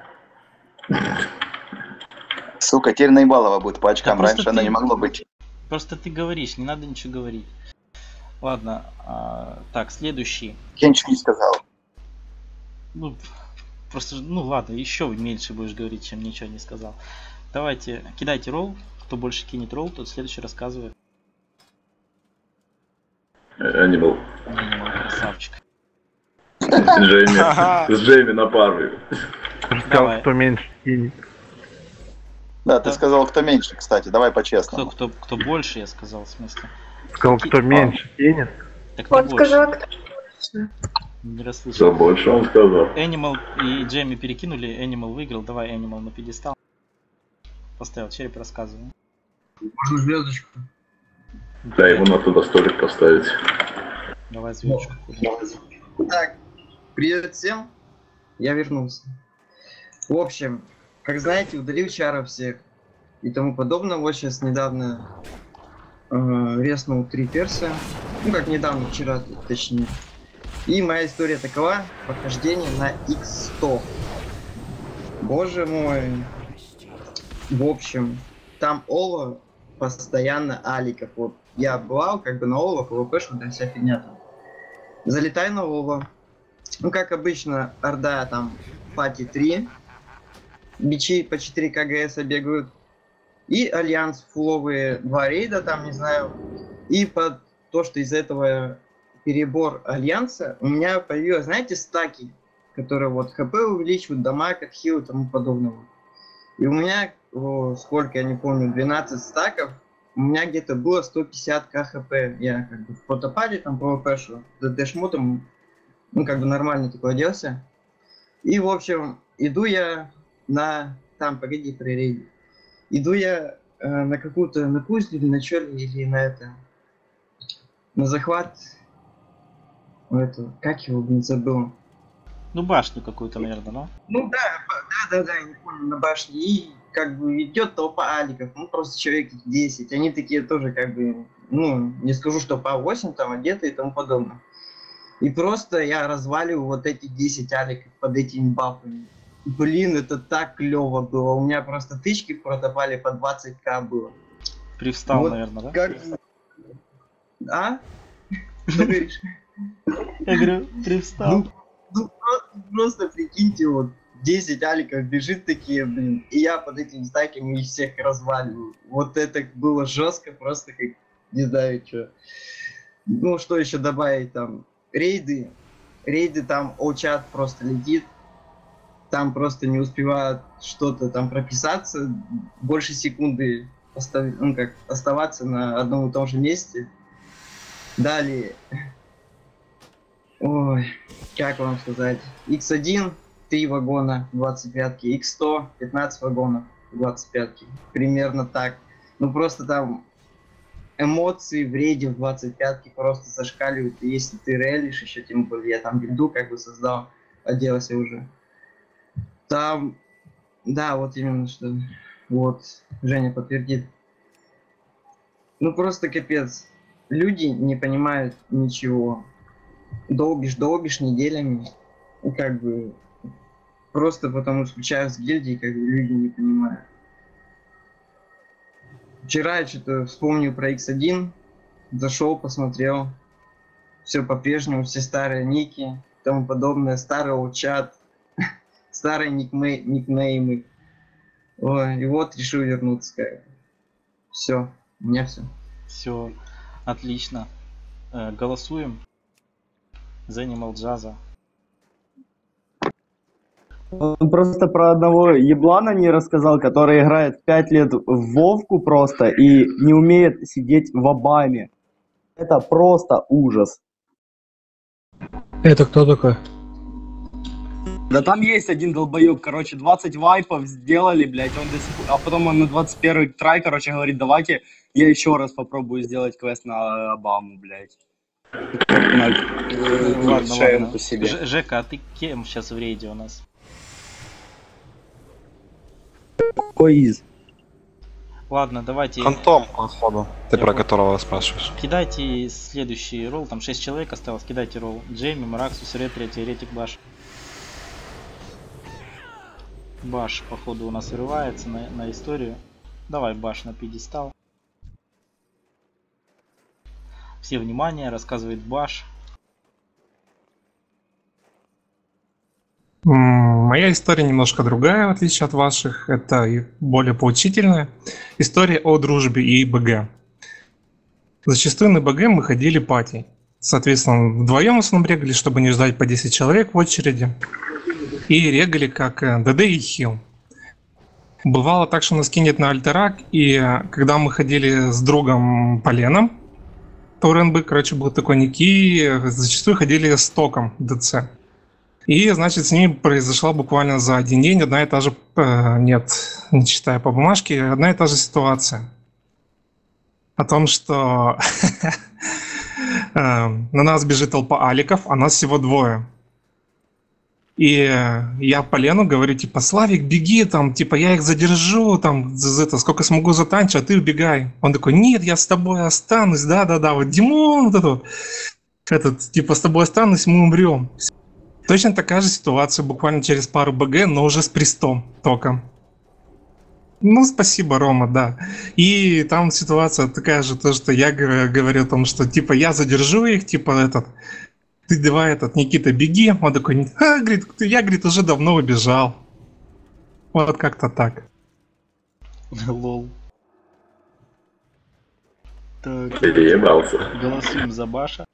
Сука, теперь Наибалова будет по очкам, Да раньше просто она ты- не могла быть. Просто ты говоришь, не надо ничего говорить. Ладно, а, так, следующий. Я ничего не сказал. Ну, просто, ну ладно, еще меньше будешь говорить, чем ничего не сказал. Давайте, кидайте ролл. Кто больше кинет ролл, тот следующий рассказывает. Animal. Animal, красавчик. С Джейми. С Джейми на пару. Сказал, Давай. кто меньше кинет. Да, ты сказал, кто меньше, кстати, давай Кто, по-честному. кто, кто больше, я сказал, в смысле. Сказал, кто меньше кинет. Так кто Он больше? сказал, кто больше. Не Что расслышал. больше он сказал. Animal и Джейми перекинули, Animal выиграл. Давай Animal на пьедестал. Поставил череп, рассказывай. Можно звездочку. Да, ему надо туда столик поставить. Давай звездочку. Так, привет всем. Я вернулся. В общем, как знаете, удалил чаров всех и тому подобное. Вот сейчас недавно э, резнул три перса. Ну, как недавно, вчера точнее. И моя история такова: прохождение на икс сто. Боже мой. В общем, там Оло постоянно аликов. Вот я бывал как бы на Оло, ПВПшку, да вся фигня там. Залетаю на Оло. Ну, как обычно, Орда там пати три. Бичи по четыре КГС бегают. И Альянс фуловые два рейда там, не знаю. И под то, что из этого перебор Альянса, у меня появилось, знаете, стаки, которые вот ХП увеличивают, дамаг, отхил и тому подобного. И у меня о, сколько, я не помню, двенадцать стаков, у меня где-то было сто пятьдесят ка хп. Я как бы в протопаде там пвпшу, ДТ-шмутом, ну как бы нормально такой оделся. И, в общем, иду я на... Там, погоди, прорейди. Иду я э, на какую-то, на кузню или на чё, или на это... На захват... Это, как его, блин, забыл. Ну, башню какую-то, наверное, да? Ну да, да, да, да, я не помню, на башне. И как бы идет толпа аликов, ну просто человек десять. Они такие тоже как бы, ну, не скажу, что по восемь там одеты и тому подобное. И просто я разваливаю вот эти десять аликов под этими бафами. Блин, это так клево было. У меня просто тычки в протопале по двадцать ка было. Привстал, вот, наверное, да? Как... А? Что говоришь? Я говорю, привстал. Ну, ну просто, просто прикиньте, вот десять аликов бежит такие, блин, и я под этими стаками их всех разваливаю. Вот это было жестко, просто как, не знаю, что. Ну, что еще добавить там? Рейды. Рейды там, о-чат просто летит. Там просто не успевают что-то там прописаться. Больше секунды остав... ну, как, оставаться на одном и том же месте. Далее. Ой, как вам сказать? икс один, три вагона, двадцать пятки, икс сто, пятнадцать вагонов, двадцать пятки. Примерно так. Ну просто там эмоции в рейде в двадцать пятки просто зашкаливают. И если ты релишь еще, тем более я там бильду как бы создал, оделся уже. Там, да, вот именно что. Вот, Женя подтвердит. Ну просто капец. Люди не понимают ничего. Долбишь, долбишь неделями. И как бы просто потому что включаю с гильдии, как бы люди не понимают. Вчера я что-то вспомнил про икс один. Зашел, посмотрел. Все по-прежнему, все старые ники и тому подобное. Старый чат. Старые никмей, никнеймы. Ой, и вот решил вернуться. Все, у меня все. Все, отлично. Э, голосуем за Animal Jazz. Он просто про одного еблана не рассказал, который играет пять лет в Вовку просто и не умеет сидеть в Обаме. Это просто ужас. Это кто такой? Да там есть один долбоёб, короче, двадцать вайпов сделали, блядь, он до сих пор... А потом он на двадцать первый трай, короче, говорит, давайте я еще раз попробую сделать квест на Обаму, блядь. Ладно, ладно. Ж- Жека, а ты кем сейчас в рейде у нас? Какой из? Ладно, давайте... Фантом, походу. Ты Я про вот- которого спрашиваешь. Кидайте следующий ролл, там шесть человек осталось, кидайте ролл. Джейми, Мараксус, Ретри, Теоретик, Баш. Баш, походу, у нас вырывается на, на историю. Давай Баш на пьедестал. Все внимание, рассказывает Баш. М, Моя история немножко другая, в отличие от ваших. Это и более поучительная. История о дружбе и БГ. Зачастую на БГ мы ходили пати. Соответственно, вдвоем в основном регали, чтобы не ждать по десять человек в очереди. И регали как э, ДД и хил. Бывало так, что нас кинет на альтерак, и э, когда мы ходили с другом Поленом, то РНБ, короче, был такой ники, э, зачастую ходили с током ДЦ. И, значит, с ними произошла буквально за один день одна и та же, э, нет, не читая по бумажке, одна и та же ситуация. О том, что э, на нас бежит толпа аликов, а нас всего двое. И э, я Полену говорю, типа, Славик, беги, там, типа, я их задержу, там, за- за это, сколько смогу затанчу, а ты убегай. Он такой, нет, я с тобой останусь, да-да-да, вот Димон, вот этот, этот, типа, с тобой останусь, мы умрем. Точно такая же ситуация, буквально через пару БГ, но уже с пристом только. Ну, спасибо, Рома, да. И там ситуация такая же, то, что я говорю, говорю о том, что, типа, я задержу их, типа, этот, ты давай, этот, Никита, беги. Он такой, а, говорит, я, говорит, уже давно убежал. Вот как-то так. Лол. Так. Переебался. Голосуем за Баша.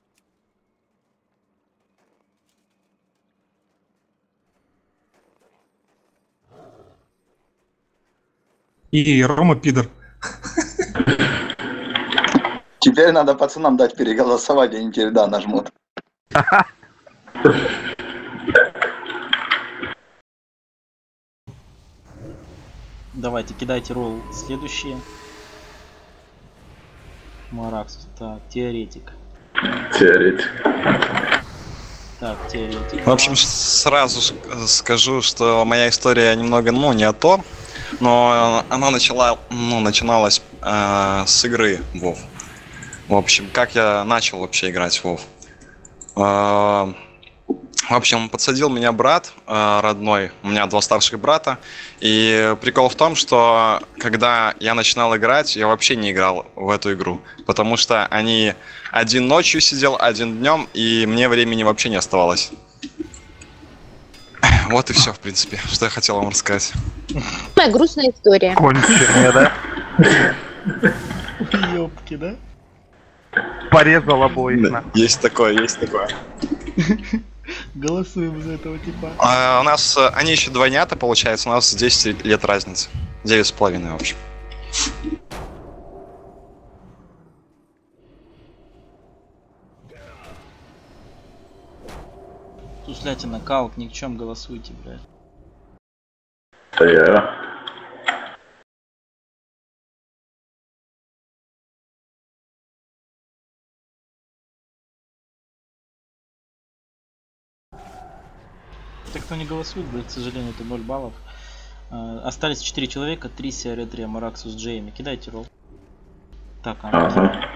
И Рома пидор. Теперь надо пацанам дать переголосовать, они теперь да нажмут. Давайте, кидайте ролл следующие. Маракс, так, теоретик. Теоретик. Так, теоретик. В общем, сразу ск- скажу, что моя история немного, ну, не о том, но она начала, ну, начиналась э, с игры WoW. В общем, как я начал вообще играть в WoW. Э, в общем, подсадил меня брат э, родной, у меня два старших брата, и прикол в том, что когда я начинал играть, я вообще не играл в эту игру, потому что они один ночью сидел, один днем, и мне времени вообще не оставалось. Вот и все, в принципе, что я хотел вам рассказать. Самая грустная история. Конченые, да? Ёбки, да? Порезал обоих. Да, есть такое, есть такое. Голосуем за этого типа. А, у нас, э, они еще двойнята, получается, у нас десять лет разницы. девять с половиной, в общем. Суслятина, калк, ни к чем голосуйте, блядь. Да я. Те, кто не голосует, блядь, к сожалению, это ноль баллов. Э, остались четыре человека, Трисия, Ретрия, Мараксус, Джейми. Кидайте ролл. Так, а Ага.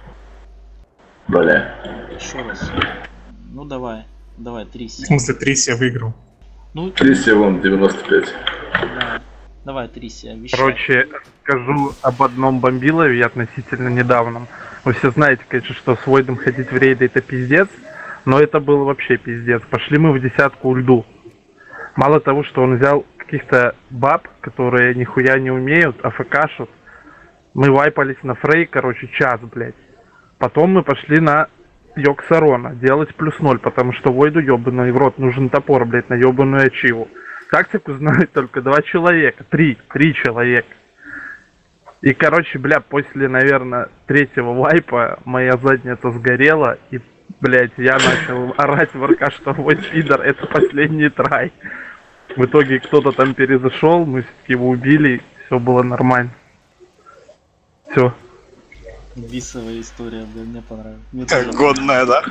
Бля. еще раз. Ну давай, давай, В Трисия. смысле, Трисия выиграл. Ну, Трисия вон девяносто пять. да. Давай, Трисия, вещай. Короче, скажу об одном бомбилове относительно недавнем. Вы все знаете, конечно, что с Войдом ходить в рейды это пиздец, но это был вообще пиздец. Пошли мы в десятку ульду. Мало того, что он взял каких-то баб, которые нихуя не умеют, АФКшут. Мы вайпались на Фрей, короче, час, блядь. Потом мы пошли на Йоксарона делать плюс ноль, потому что Войду ебаный в рот нужен топор, блядь, на ебаную ачиву. Тактику знают только два человека, три, три человека. И, короче, бля, после, наверное, третьего вайпа моя задница сгорела, и, блядь, я начал орать в РК, что Войд пидор, это последний трай. В итоге кто-то там перезашел, мы его убили, все было нормально. Все. Висовая история, блядь, мне понравилась. Мне Как тоже годная, да?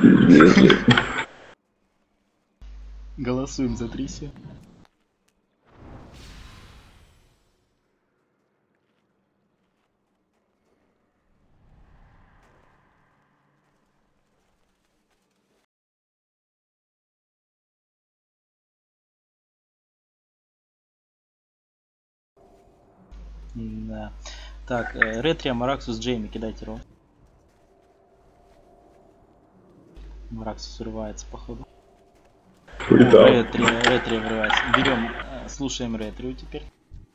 Голосуем за Трисию. Да. Так, э, Ретрия, Мараксус, Джейми, кидайте ролл. Мараксус врывается, походу. О, Улетал. Ретрия, Ретрия врывается. Берем, э, слушаем Ретрию теперь.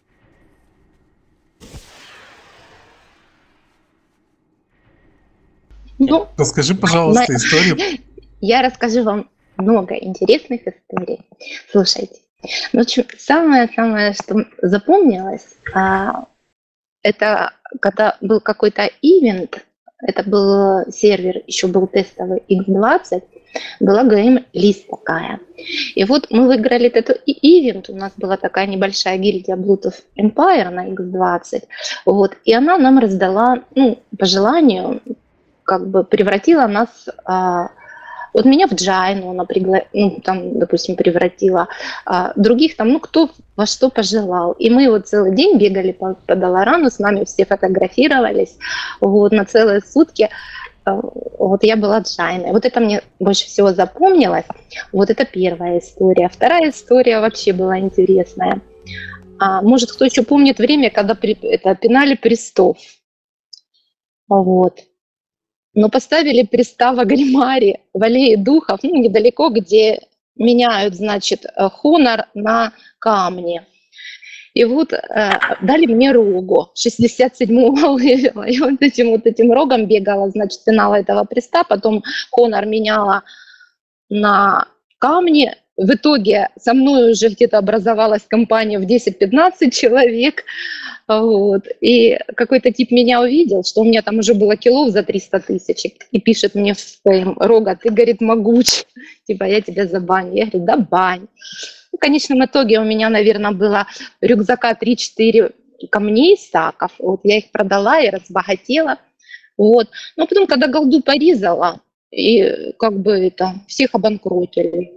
Ну, Расскажи, пожалуйста, на- историю. Я расскажу вам много интересных историй. Слушайте. Ну, самое-самое, что запомнилось, а, это когда был какой-то ивент, это был сервер, еще был тестовый икс двадцать, была ГМ-лист такая. И вот мы выиграли этот и- ивент, у нас была такая небольшая гильдия Blood of Empire на икс двадцать, вот, и она нам раздала, ну, по желанию, как бы превратила нас... А, вот меня в Джайну она пригла... ну, там, допустим, превратила, а других там, ну, кто во что пожелал. И мы вот целый день бегали по, по Долорану, с нами все фотографировались, вот, на целые сутки. А, вот я была Джайной. Вот это мне больше всего запомнилось. Вот это первая история. Вторая история вообще была интересная. А, может, кто еще помнит время, когда при... это пинали престов. Вот. Но поставили пристава Гримари в аллее духов, ну, недалеко, где меняют, значит, хонор на камни. И вот э, дали мне рогу шестьдесят седьмого левела. И вот этим вот этим рогом бегала, значит, пинала этого приста, потом хонор меняла на камни, в итоге со мной уже где-то образовалась компания в десять-пятнадцать человек. Вот. И какой-то тип меня увидел, что у меня там уже было киллов за триста тысяч, и пишет мне в своем: Рога, ты, говорит, могуч, типа я тебя забаню. Я говорю, да бань. В конечном итоге у меня, наверное, было рюкзака три-четыре камней, стаков. Вот я их продала и разбогатела. Вот. Но потом, когда голду порезала, и как бы это, всех обанкротили.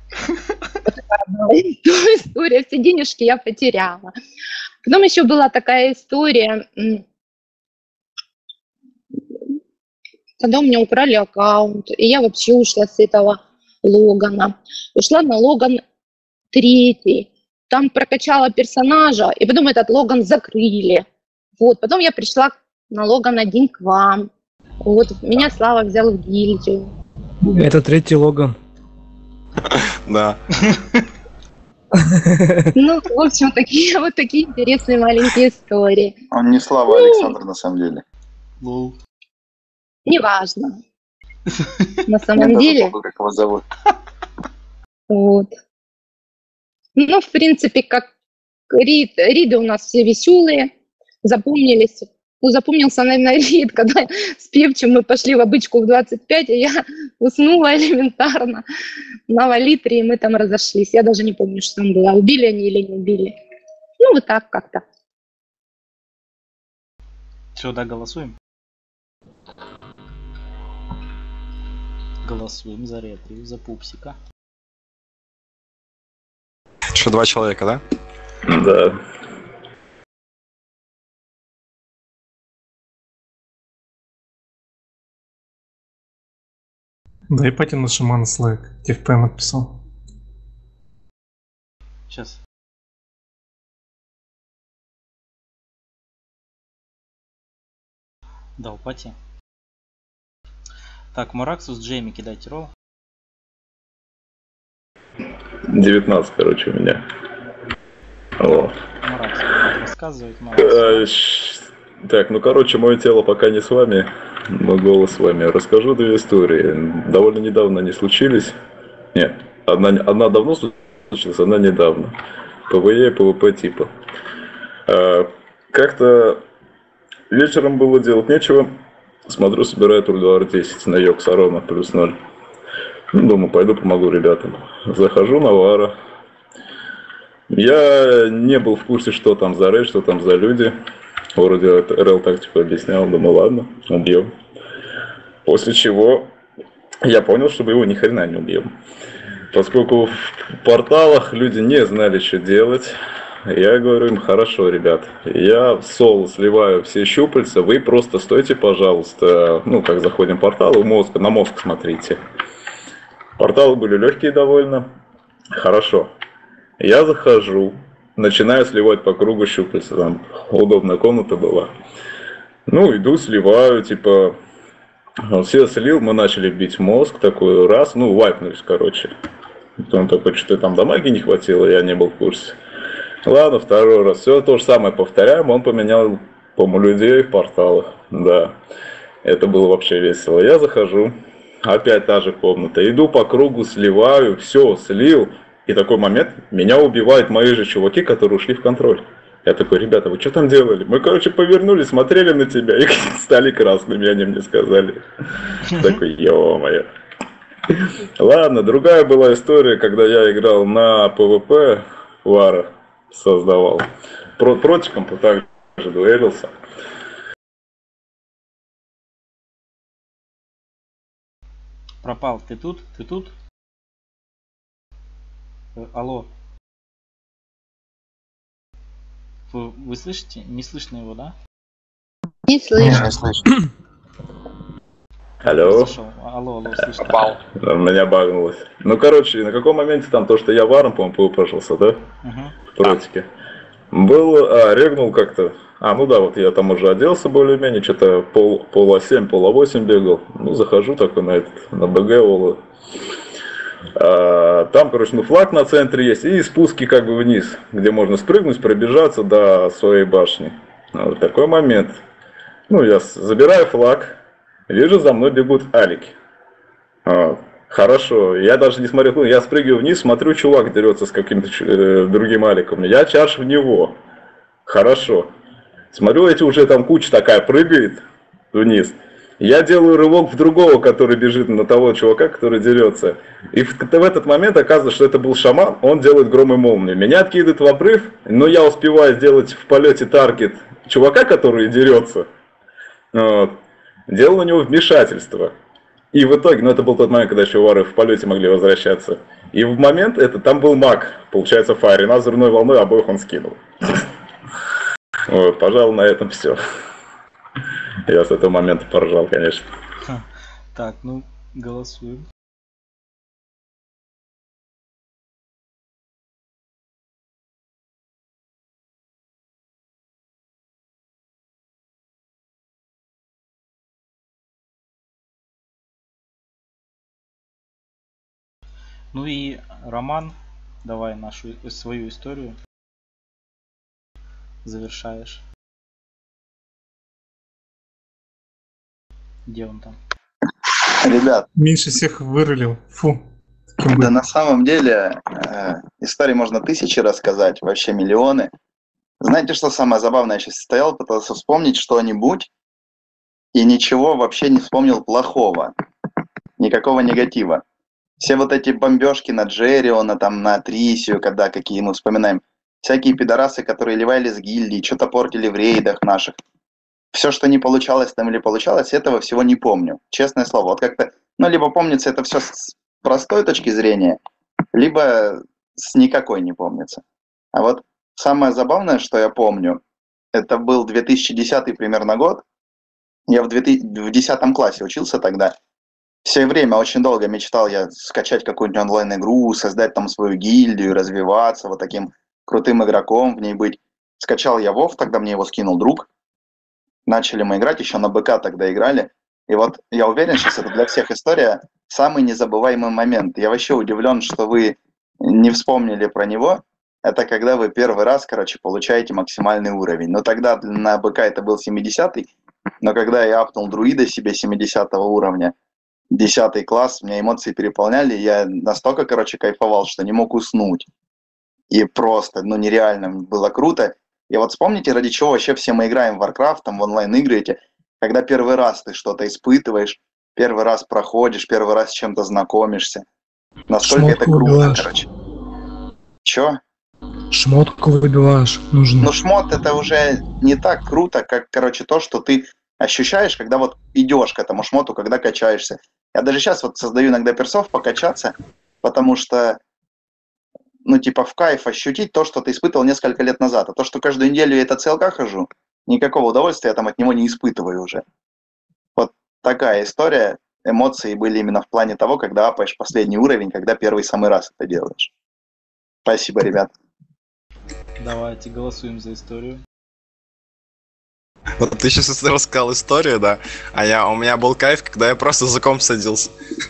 История, все денежки я потеряла. Потом еще была такая история, когда у меня украли аккаунт, и я вообще ушла с этого Логана. Ушла на Логан третий. Там прокачала персонажа, и потом этот Логан закрыли. Вот, потом я пришла на Логан один к вам. Вот, меня Слава взял в гильдию. Это третий Логан. Да. Ну, в общем, такие вот такие интересные маленькие истории. Он не Слава Александр на самом деле. Лол. Неважно. На самом Мне даже деле. похуй, как его зовут. Вот. Ну, в принципе, как рид, риды у нас все веселые, запомнились. Ну, запомнился, наверное, рид, когда с Певчим мы пошли в обычку в двадцать пять, и я уснула элементарно на валитре, и мы там разошлись. Я даже не помню, что там было, убили они или не убили. Ну, вот так как-то. Все, да, голосуем. Голосуем за ретро, за пупсика. Еще два человека, да? Да. Да, и Пати на шамана слайк. ТФП написал. Сейчас. Дал Пати. Так, Мураксус, Джейми, кидайте ролл. девятнадцать, короче, у меня. О. Мураксус рассказывает. Мураксус. Так, ну короче, мое тело пока не с вами, но голос с вами. Расскажу две истории. Довольно недавно они случились. Нет, одна, одна давно случилась, одна недавно. ПВЕ и ПВП типа. А, как-то вечером было делать нечего. Смотрю, собирает Ульдуар десять на Йокс Арона плюс ноль. Ну, думаю, пойду помогу ребятам. Захожу на Вара. Я не был в курсе, что там за рейд, что там за люди. Вроде эр эл тактику объяснял, думаю, ладно, убьем. После чего я понял, что мы его ни хрена не убьем. Поскольку в порталах люди не знали, что делать, я говорю им: хорошо, ребят, я в соло сливаю все щупальца, вы просто стойте, пожалуйста, ну, как заходим в портал, в мозг, на мозг смотрите. Порталы были легкие довольно. Хорошо. Я захожу, начинаю сливать по кругу щупальца, там удобная комната была. Ну, иду, сливаю, типа, все слил, мы начали бить мозг, такой раз, ну, вайпнулись, короче. Потом такой, что там дамаги не хватило, я не был в курсе. Ладно, второй раз, все то же самое повторяем, он поменял, по-моему, людей в порталах, да. Это было вообще весело. Я захожу, опять та же комната, иду по кругу, сливаю, все, слил. И такой момент, меня убивают мои же чуваки, которые ушли в контроль. Я такой: ребята, вы что там делали? Мы, короче, повернулись, смотрели на тебя и стали красными, они мне сказали. Такой: ё-моё. Ладно, другая была история, когда я играл на ПВП, Вара создавал. Про протиком также дуэлился. Пропал, ты тут? Ты тут? Алло. Вы, вы слышите? Не слышно его, да? Не слышу. Алло. Слышал. Алло, алло, слышно. Меня багнулось. Ну, короче, на каком моменте там то, что я варом, по-моему, поупрашился, да? Угу. В протике. Был, а, регнул как-то. А, ну да, вот я там уже оделся более-менее, что-то пол, пола семь, пола восемь бегал. Ну, захожу такой на этот, на БГ Олы. А, там, короче, ну, флаг на центре есть и спуски как бы вниз, где можно спрыгнуть, пробежаться до своей башни. Вот такой момент. Ну, я забираю флаг, вижу, за мной бегут алики. А, Хорошо, я даже не смотрю, ну, я спрыгиваю вниз, смотрю, чувак дерется с каким-то э, другим аликом. Я чаш в него. Хорошо. Смотрю, эти уже там куча такая прыгает вниз. Я делаю рывок в другого, который бежит на того чувака, который дерется. И в, в этот момент оказывается, что это был шаман, он делает гром и молнию. Меня откидывает в обрыв, но я успеваю сделать в полете таргет чувака, который дерется. Вот. Делаю на него вмешательство. И в итоге, ну это был тот момент, когда еще вары в полете могли возвращаться. И в момент это там был маг, получается, Файр, и нас взрывной волной обоих он скинул. Вот, пожалуй, на этом все. Я с этого момента поржал, конечно. Ха. Так, ну, голосуем. Ну и Роман, давай нашу свою историю завершаешь. Где он там? Ребят. Меньше всех вырылил. Фу. Да на самом деле э, истории можно тысячи рассказать, вообще миллионы. Знаете, что самое забавное? Я сейчас стоял, пытался вспомнить что-нибудь, и ничего вообще не вспомнил плохого. Никакого негатива. Все вот эти бомбежки на Джериона, там, на Трисию, когда какие мы вспоминаем. Всякие пидорасы, которые ливали с гильдии, что-то портили в рейдах наших. Все, что не получалось там или получалось, этого всего не помню. Честное слово. Вот как-то, ну, либо помнится это все с простой точки зрения, либо с никакой не помнится. А вот самое забавное, что я помню, это был две тысячи десятый примерно год. Я в десятом классе учился тогда. Все время очень долго мечтал я скачать какую-нибудь онлайн-игру, создать там свою гильдию, развиваться, вот таким крутым игроком в ней быть. Скачал я Вов, тогда мне его скинул друг. Начали мы играть, еще на БК тогда играли. И вот я уверен, сейчас это для всех история, самый незабываемый момент. Я вообще удивлен, что вы не вспомнили про него. Это когда вы первый раз, короче, получаете максимальный уровень. Но тогда на БК это был семидесятый, но когда я апнул друида себе семидесятого уровня, десятый класс, у меня эмоции переполняли, я настолько, короче, кайфовал, что не мог уснуть. И просто, ну, нереально было круто. И вот вспомните, ради чего вообще все мы играем в Warcraft, там в онлайн-игры эти, когда первый раз ты что-то испытываешь, первый раз проходишь, первый раз с чем-то знакомишься. Насколько Шмотку это круто, выбиваешь. короче. Чё? Шмотку выбиваешь, нужно. Ну, шмот это уже не так круто, как, короче, то, что ты ощущаешь, когда вот идешь к этому шмоту, когда качаешься. Я даже сейчас вот создаю иногда персов покачаться, потому что, ну, типа, в кайф ощутить то, что ты испытывал несколько лет назад. А то, что каждую неделю я это ЦЛК хожу, никакого удовольствия я там от него не испытываю уже. Вот такая история. Эмоции были именно в плане того, когда апаешь последний уровень, когда первый самый раз это делаешь. Спасибо, ребят. Давайте голосуем за историю. Вот ты сейчас рассказал историю, да? А я, у меня был кайф, когда я просто за комп садился.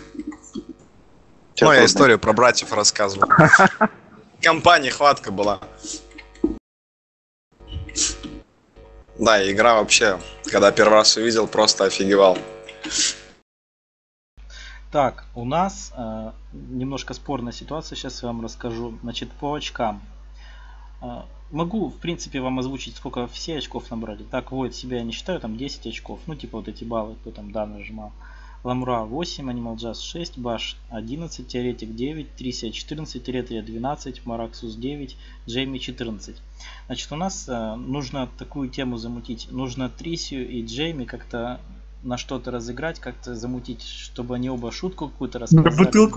Чё ну, я трудно? историю про братьев рассказывал. Компания хватка была. Да, игра вообще, когда первый раз увидел, просто офигевал. Так, у нас э, немножко спорная ситуация, сейчас я вам расскажу. Значит, по очкам. Э, могу, в принципе, вам озвучить, сколько все очков набрали. Так, вот, себя я не считаю, там десять очков. Ну, типа вот эти баллы, кто там да нажимал. Ламура восемь, Animal Jazz шесть, Баш одиннадцать, Теоретик девять, Трисия четырнадцать, Ретрия двенадцать, Мараксус девять, Джейми четырнадцать. Значит, у нас э, нужно такую тему замутить. Нужно Трисию и Джейми как-то на что-то разыграть, как-то замутить, чтобы они оба шутку какую-то рассказали. На бутылку.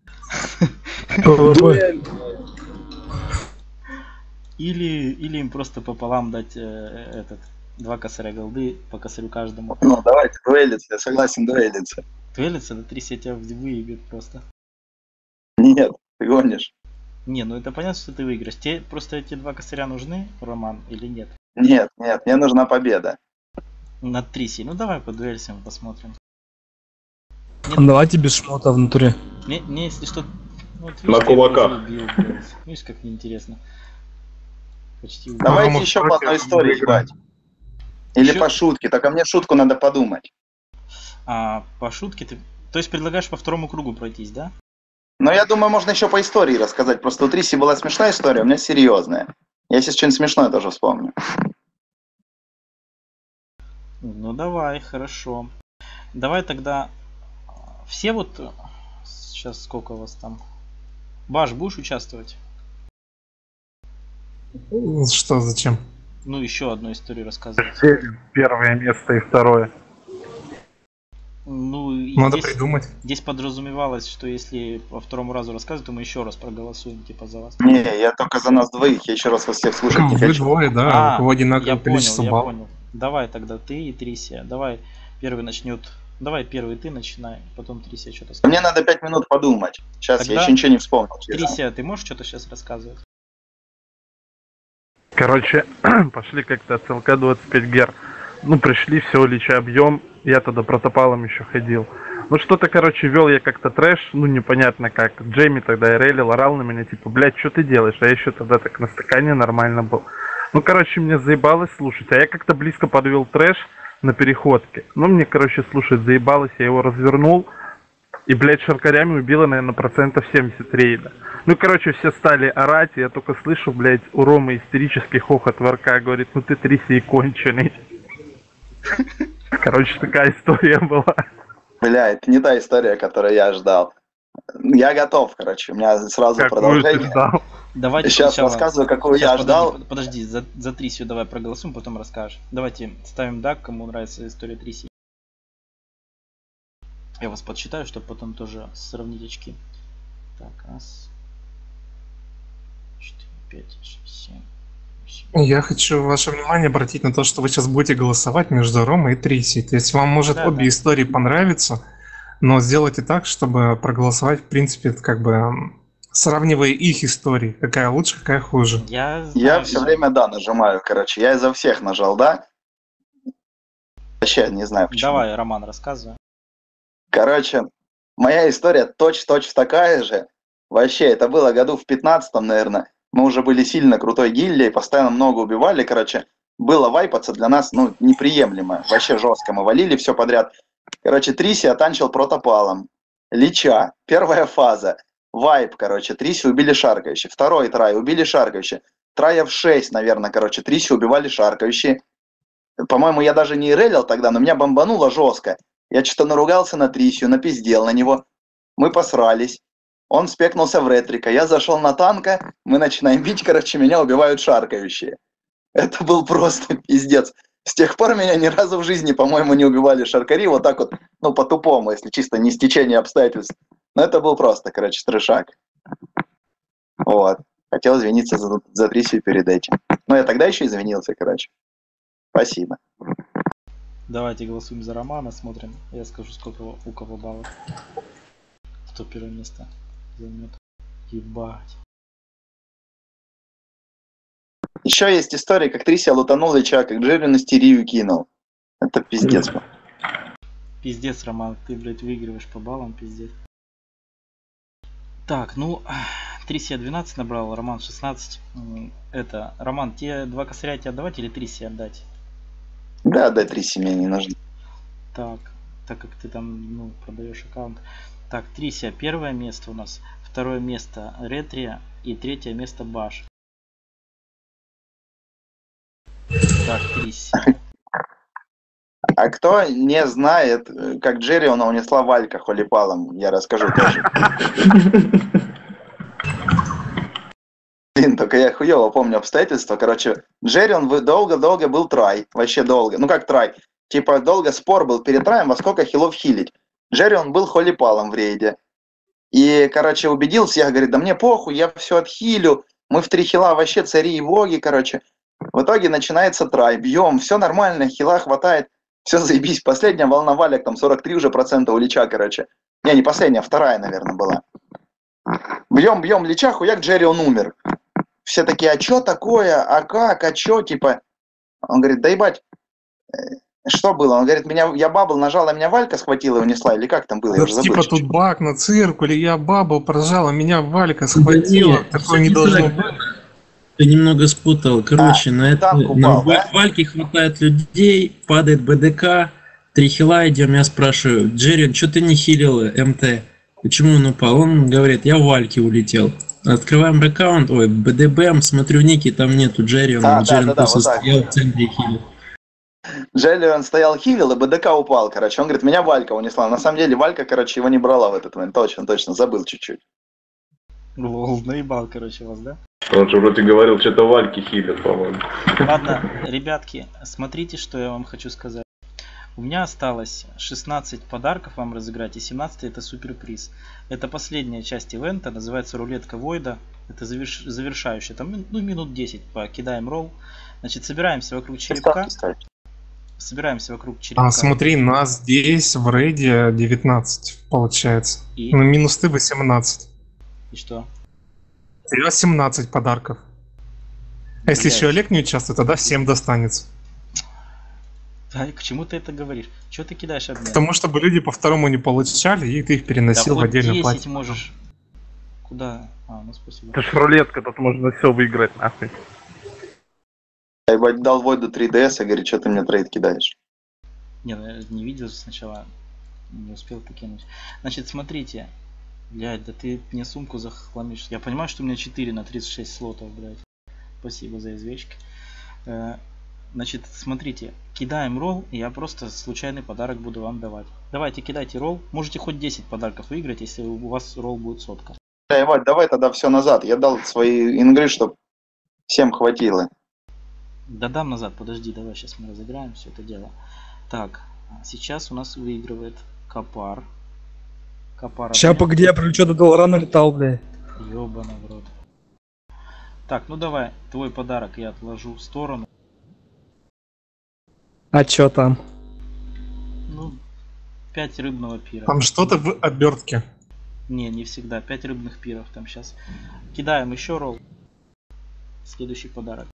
Или, или им просто пополам дать э, этот два косаря голды, по косарю каждому. Ну, давайте дуэлиться, я согласен дуэлиться. Дуэлиться, да Трисия тебя выебет просто. Нет, ты гонишь. Не, ну это понятно, что ты выиграешь. Тебе просто эти два косаря нужны, Роман, или нет? Нет, нет, мне нужна победа. Над Трисией. Ну давай подуэлься, посмотрим. Давайте без шмота в натуре. Мне, мне если что... Ну, вот, На видишь, кулаках. я убил, блядь. Видишь, как неинтересно. Почти убил. Давайте еще по одной истории играть. Или Ещё? по шутке, только мне шутку надо подумать. А по шутке ты... То есть предлагаешь по второму кругу пройтись, да? Но я думаю, можно еще по истории рассказать. Просто у Триси была смешная история, у меня серьезная. Я сейчас что-нибудь смешное тоже вспомню. Ну давай, хорошо. Давай тогда все вот... Сейчас сколько у вас там? Баш, будешь участвовать? Что, зачем? Ну, еще одну историю рассказывать. Первое место и второе. Ну, и Надо здесь, придумать. здесь подразумевалось, что если по второму разу рассказывать, то мы еще раз проголосуем, типа, за вас. Не, я только за нас двоих, я еще раз вас всех слушать не Вы хочу. двое, да, А, у кого одинаковое я понял, количество я баллов. понял. Давай тогда ты и Трисия. Давай первый начнет. Давай первый ты начинай, потом Трисия что-то скажет. Мне надо пять минут подумать. Сейчас Тогда я еще ничего не вспомнил. честно. Трисия, ты можешь что-то сейчас рассказывать? Короче, пошли как-то ЦЛК двадцать пять гер. Ну, пришли, все, Лича объем. Я тогда протопалом еще ходил. Ну, что-то, короче, вел я как-то трэш, ну, непонятно как. Джейми тогда и рейлил, орал на меня, типа, блядь, что ты делаешь? А я еще тогда так на стакане нормально был. Ну, короче, мне заебалось слушать. А я как-то близко подвел трэш на переходке. Ну, мне, короче, слушать заебалось, я его развернул. И, блядь, шаркарями убило, наверное, процентов семьдесят рейда. Ну, короче, все стали орать, и я только слышу, блядь, у Ромы истерический хохот ворка, говорит, ну ты Трисия конченый. Короче, такая история была. Бля, это не та история, которую я ждал. Я готов, короче, у меня сразу Какую продолжение. ты ждал? Давайте Сейчас сначала- рассказываю, какую Сейчас, я ждал. Подожди, подожди, за, за Трисию давай проголосуем, потом расскажешь. Давайте ставим да, кому нравится история Трисии. Я вас подсчитаю, чтобы потом тоже сравнить очки. Так, раз, четыре, пять, шесть, семь, восемь. Я хочу ваше внимание обратить на то, что вы сейчас будете голосовать между Ромой и Трисей. То есть вам может Да, обе да. истории понравиться, но сделайте так, чтобы проголосовать, в принципе, как бы м, сравнивая их истории, какая лучше, какая хуже. Я, Я все время да нажимаю, короче. Я изо всех нажал, да? Вообще не знаю почему. Давай, Роман, рассказывай. Короче, моя история точь-точь такая же. Вообще, это было году в пятнадцатом, наверное. Мы уже были сильно крутой гильдией, постоянно много убивали, короче. Было вайпаться для нас, ну, неприемлемо. Вообще жестко. Мы валили все подряд. Короче, Триси отанчил протопалом. Лича. Первая фаза. Вайп, короче. Триси убили шаркающие. Второй трай. Убили шаркающие. Трая в шесть, наверное, короче. Триси убивали шаркающие. По-моему, я даже не релил тогда, но меня бомбануло жестко. Я что-то наругался на Трисию, напиздел на него. Мы посрались. Он спекнулся в ретрика. Я зашел на танка. Мы начинаем бить, короче, меня убивают шаркающие. Это был просто пиздец. С тех пор меня ни разу в жизни, по-моему, не убивали шаркари. Вот так вот, ну, по-тупому, если чисто не стечение обстоятельств. Но это был просто, короче, трешак. Вот. Хотел извиниться за, за Трисию перед этим. Но я тогда еще извинился, короче. Спасибо. Давайте голосуем за Романа, смотрим. Я скажу, сколько у кого баллов. Кто первое место займет. Ебать. Еще есть история, как Трисия лутанул Лича, как Джерри на стерию кинул. Это пиздец был. Пиздец, Роман, ты, блядь, выигрываешь по баллам, пиздец. Так, ну, Трисия двенадцать набрал, Роман шестнадцать. М, Это, Роман, тебе два косаря тебе отдавать или Трисии отдать? Да, да, Трисия мне не нужно. Так, так как ты там, ну, продаешь аккаунт. Так, Трисия, первое место у нас. Второе место Ретрия и третье место Баш. Так, Трисия. А кто не знает, как Джерриона унесла Валька холипалом, я расскажу тоже. Блин, только я хуёво помню обстоятельства. Короче, Джеррион долго-долго был трай. Вообще долго. Ну как трай? Типа долго спор был перед траем, во сколько хилов хилить. Джеррион был холипалом в рейде. И, короче, убедил всех, говорит, да мне похуй, я все отхилю. Мы в три хила вообще цари и боги, короче. В итоге начинается трай. Бьем, все нормально, хила хватает. Все заебись. Последняя волна валек, там сорок три уже процента у Лича, короче. Не, не последняя, вторая, наверное, была. Бьем, бьем Лича, хуяк, Джеррион умер. Все такие, а чё такое, а как, а чё, типа. Он говорит, да ебать, что было? Он говорит, меня, я бабл нажала, меня Валька схватила и унесла, или как там было, я Да, уже забыл. типа тут баг на циркуле, я бабл прожала, меня Валька схватила, Да нет, такое не должно так. быть. Ты немного спутал. Короче, А, на, это, танк упал, на да? Вальке хватает людей, падает БДК, Три хила идем, я спрашиваю, Джерин, что ты не хилил МТ? Почему он упал? Он говорит, я в Вальке улетел. Открываем аккаунт, ой, БДБМ, смотрю ники, там нету Джерриона. А, да, Джерин да, да, просто вот так. стоял в центре хилил. Джеллион стоял хилил, и БДК упал, короче. Он говорит, меня Валька унесла. На самом деле Валька, короче, его не брала в этот момент. Точно, точно, забыл чуть-чуть. Лол, наебал, короче, вас, да? Он же вроде говорил, что-то Вальки хилят, по-моему. Ладно, ребятки, смотрите, что я вам хочу сказать. У меня осталось шестнадцать подарков вам разыграть, и семнадцать это суперприз. Это последняя часть ивента, называется рулетка Войда. Это заверш... завершающая, там ну, минут десять покидаем ролл. Значит, собираемся вокруг черепка. Собираемся вокруг черепка. А, смотри, нас здесь в рейде девятнадцать получается. И? На минус ты восемнадцать. И что? У тебя семнадцать подарков. А если Блядь. еще Олег не участвует, тогда всем достанется. А к чему ты это говоришь? Чего ты кидаешь обмен? Потому чтобы люди по второму не получали, и ты их переносил да в отдельный десять платье. можешь. Куда? А, ну спасибо. Это ж рулетка, тут можно все выиграть, нахуй. Я ебать дал Войду три дэ эс и говорит, что ты мне трейд кидаешь. Не, ну я не видел сначала, не успел покинуть. Значит, смотрите. Блядь, да ты мне сумку захламишь. Я понимаю, что у меня четыре на тридцать шесть слотов, блядь. Спасибо за извечки. Э, значит, смотрите. Кидаем ролл, и я просто случайный подарок буду вам давать. Давайте, кидайте ролл. Можете хоть десять подарков выиграть, если у вас ролл будет сотка. Да, ебать, давай тогда все назад. Я дал свои ингры, чтобы всем хватило. Да дам назад, подожди, давай сейчас мы разыграем все это дело. Так, сейчас у нас выигрывает Капар. Капар. Сейчас погоди, я прилечу до Долларана летал, блядь. Ёбаный в рот. Так, ну давай, твой подарок я отложу в сторону. А чё там? Ну, пять рыбного пира. Там что-то в обертке. Не, не всегда. пять рыбных пиров там сейчас. Кидаем еще ролл. Следующий подарок.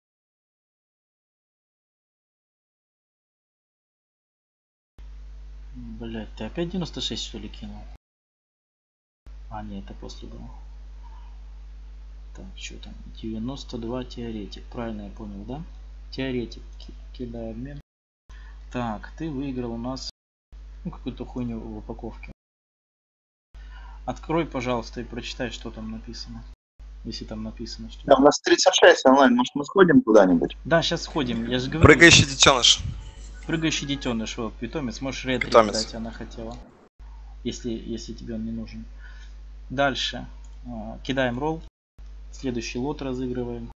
Блять, ты опять девяносто шесть что ли кинул? А, нет, это после было. Так, что там? девяносто два теоретик. Правильно я понял, да? Теоретик. Кидаю обмен. Так, ты выиграл у нас ну, какую-то хуйню в упаковке. Открой, пожалуйста, и прочитай, что там написано. Если там написано, что... Да, у нас тридцать шесть онлайн, может мы сходим куда-нибудь? Да, сейчас сходим, я же говорю. Прыгающий детеныш. Прыгающий детеныш, вот, питомец. Можешь ретри, Питомец. кстати, она хотела. Если, если тебе он не нужен. Дальше. А, кидаем ролл. Следующий лот разыгрываем.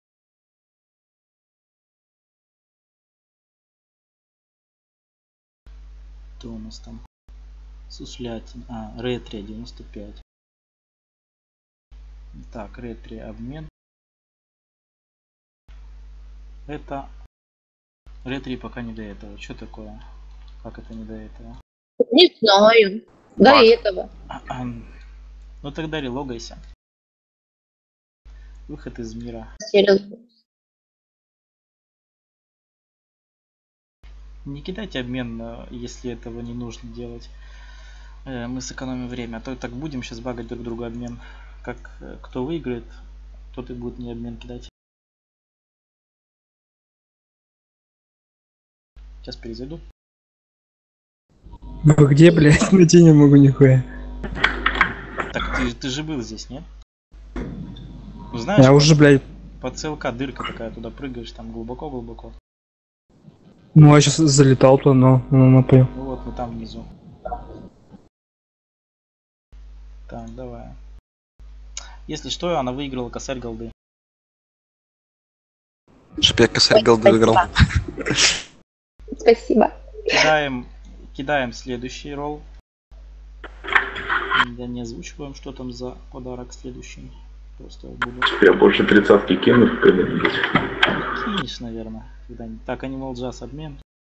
Что у нас там? Суслятин. А, ретри девяносто пять. Так, ретри обмен. Это ретри пока не до этого. Что такое? Как это не до этого? Не знаю. До Баг. этого. Ну тогда релогайся. Выход из мира. Не кидайте обмен, если этого не нужно делать. Мы сэкономим время. А то так будем сейчас багать друг другу обмен. Как кто выиграет, тот и будет не обмен кидать. Сейчас перезайду. Ну где, блядь, найти не могу нихуя. Так ты, ты же был здесь, нет? Ну, знаешь, Я уже, блядь. По ЦЛК дырка такая, туда прыгаешь, там глубоко-глубоко. Ну, я сейчас залетал туда, но, ну, ну, понял. Ну вот, мы там внизу. Так, давай. Если что, она выиграла косарь голды. Чтоб я косарь голды выиграл. Спасибо. Кидаем, кидаем следующий ролл. Да не озвучиваем, что там за подарок следующий. Просто буду... Я больше тридцатки кину когда-нибудь. Кинешь, наверное, когда-нибудь. Так, Animal Jazz обмен.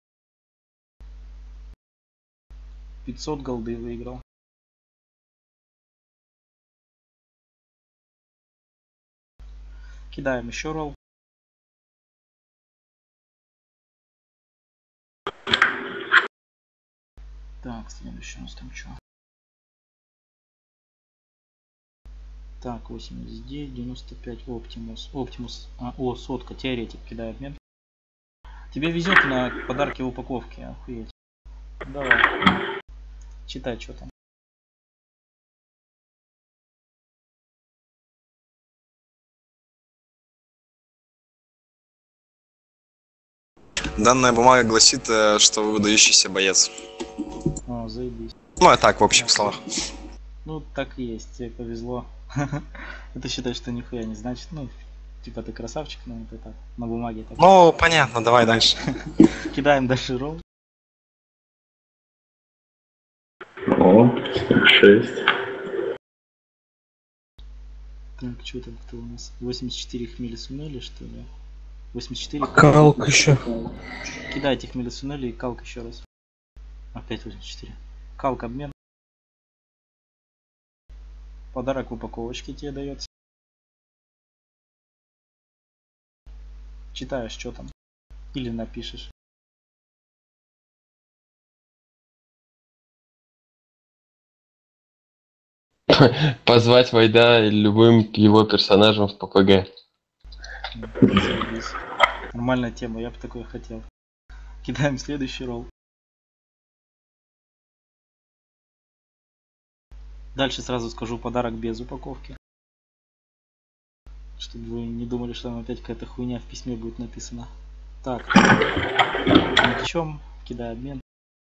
пятьсот голды выиграл. Кидаем еще ролл. Так, следующий у нас там что? Так, восемьдесят девять, девяносто пять, Оптимус. Оптимус, а, о, сотка, теоретик, кидаю обмен. Тебе везет на подарки в упаковке, охуеть. Давай. Читай, что там. Данная бумага гласит, э, что вы выдающийся боец. О, заебись. Ну, а так, в общих словах. Ну, так и есть, тебе повезло. Это считай, что нихуя не значит. Ну, типа ты красавчик, но это так, на бумаге так. Ну, понятно, давай дальше. Кидаем дальше ролл. О, шесть. Так, что там кто у нас? восемьдесят четыре хмели-сунели, что ли? восемьдесят четыре. Калк еще. Кидайте хмели-сунели и калк еще раз. Опять восемьдесят четыре. Калк обмен. Подарок в упаковочке тебе дается. Читаешь, что там. Или напишешь. Позвать Вайда любым его персонажем в ППГ. Нормальная тема, я бы такое хотел. Кидаем следующий ролл. Дальше сразу скажу подарок без упаковки. Чтобы вы не думали, что там опять какая-то хуйня в письме будет написана. Так. Мечом. Кидай обмен.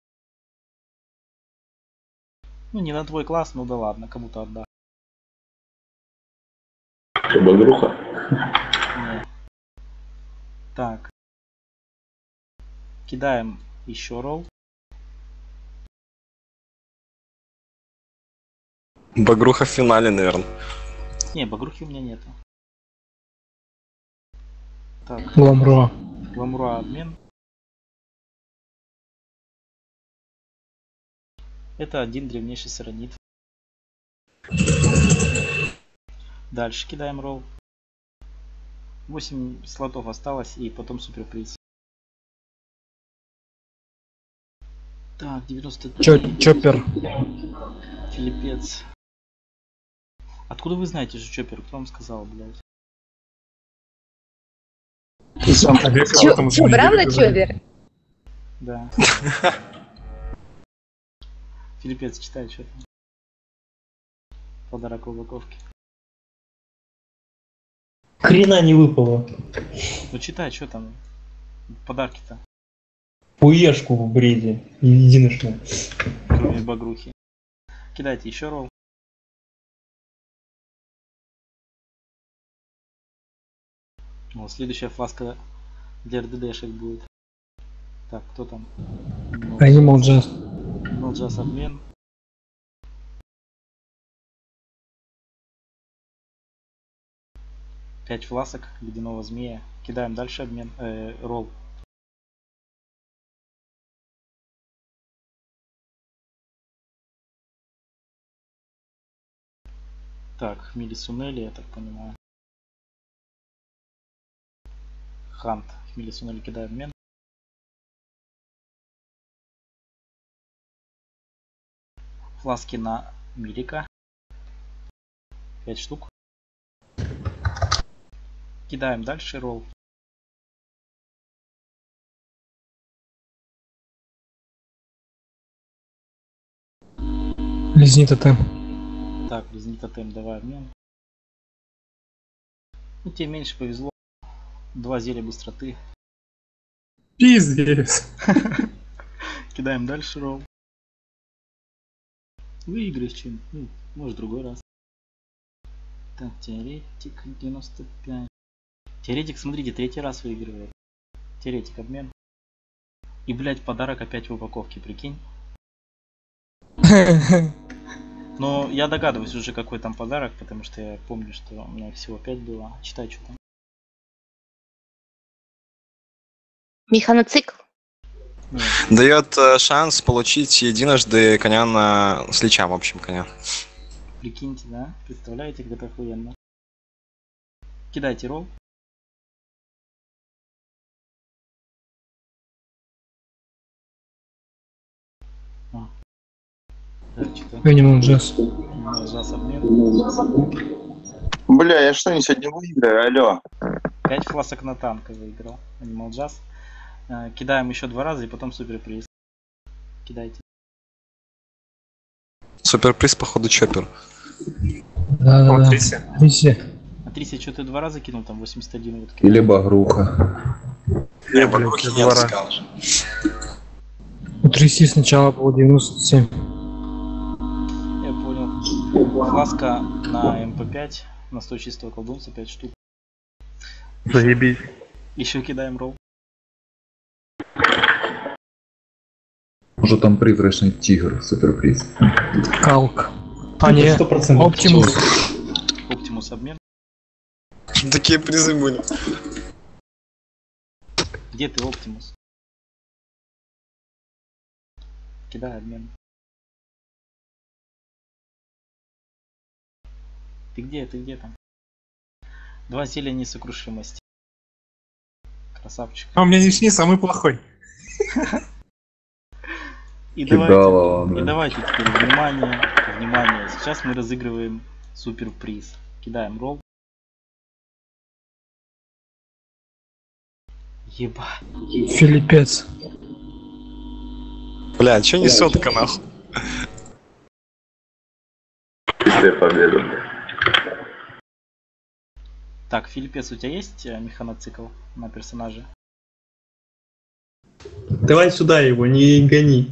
Ну не на твой класс, ну да ладно, кому-то отдам. Багруха. Не. Так. Кидаем еще ролл. Багруха в финале, наверное. Не, багрухи у меня нету. Так. Ламруа. Ламруа обмен. Это один древнейший сиронит. Дальше кидаем ролл. восемь слотов осталось и потом суперприз. Так, девяносто три. Чё, чоппер. Филиппец. Откуда вы знаете, что чоппер? Кто вам сказал, блядь? Чё, чё, правда чоппер? Да. Филиппец, читай, что там. Подарок в упаковке. Хрена не выпало. Ну читай, что там. Подарки-то. Хуешку в бреде. Единожно. Кроме багрухи. Кидайте еще ролл. Вот, следующая фласка для РДДшек будет. Так, кто там? Animal Jazz. Animal Jazz обмен. Пять фласок ледяного змея. Кидаем дальше обмен. Э, ролл. Так, Милисунели, я так понимаю. Хант. Милисунели кидаем обмен. Фласки на Милика. пять штук. Кидаем дальше ролл. Лизни тотем. Так, лизни тотем, давай обмен. Ну, тебе меньше повезло. Два зелья быстроты. Пиздец. Кидаем дальше ролл. Выиграешь чем? Ну, может, другой раз. Так, теоретик девяносто пять. Теоретик, смотрите, третий раз выигрывает. Теоретик обмен. И, блядь, подарок опять в упаковке, прикинь. Но я догадываюсь уже, какой там подарок, потому что я помню, что у меня всего пять было. Читай, что там. Механоцикл. Дает э, шанс получить единожды коня на с лича, в общем, коня. Прикиньте, да? Представляете, как это охуенно. Кидайте ролл. А. Да, что-то. Animal Jazz. Animal Jazz обмен. Бля, я что, не сегодня выиграю, алло. пять фласок на танка выиграл. Animal Jazz. Э, кидаем еще два раза и потом суперприз. Кидайте. Суперприз, походу, чоппер. Да-да-да. Патриси. Триси. А Триси, что ты два раза кинул, там восемьдесят один вот. Или багруха. Не, багрухи два нет, раза. скажешь. У Триси сначала было девяносто семь. Я понял. Фласка на эм пэ пять, на сто чистого колдунца, пять штук. Заебись. Еще кидаем ролл. Может там призрачный тигр, суперприз. Калк. А не, сто процентов. Оптимус. Оптимус обмен. Такие призы были. Где ты, Оптимус? Кидай обмен. Ты где, ты где там? Два зелья несокрушимости. Красавчик. А у меня не самый плохой. И Кидала давайте, он, и да. давайте теперь внимание, внимание. Сейчас мы разыгрываем суперприз. Кидаем ролл. Ебать. Филиппец. Бля, чё несёт-ка нахуй? Чистая победа. Так, Филиппец, у тебя есть э, механоцикл на персонаже? Давай сюда его, не гони.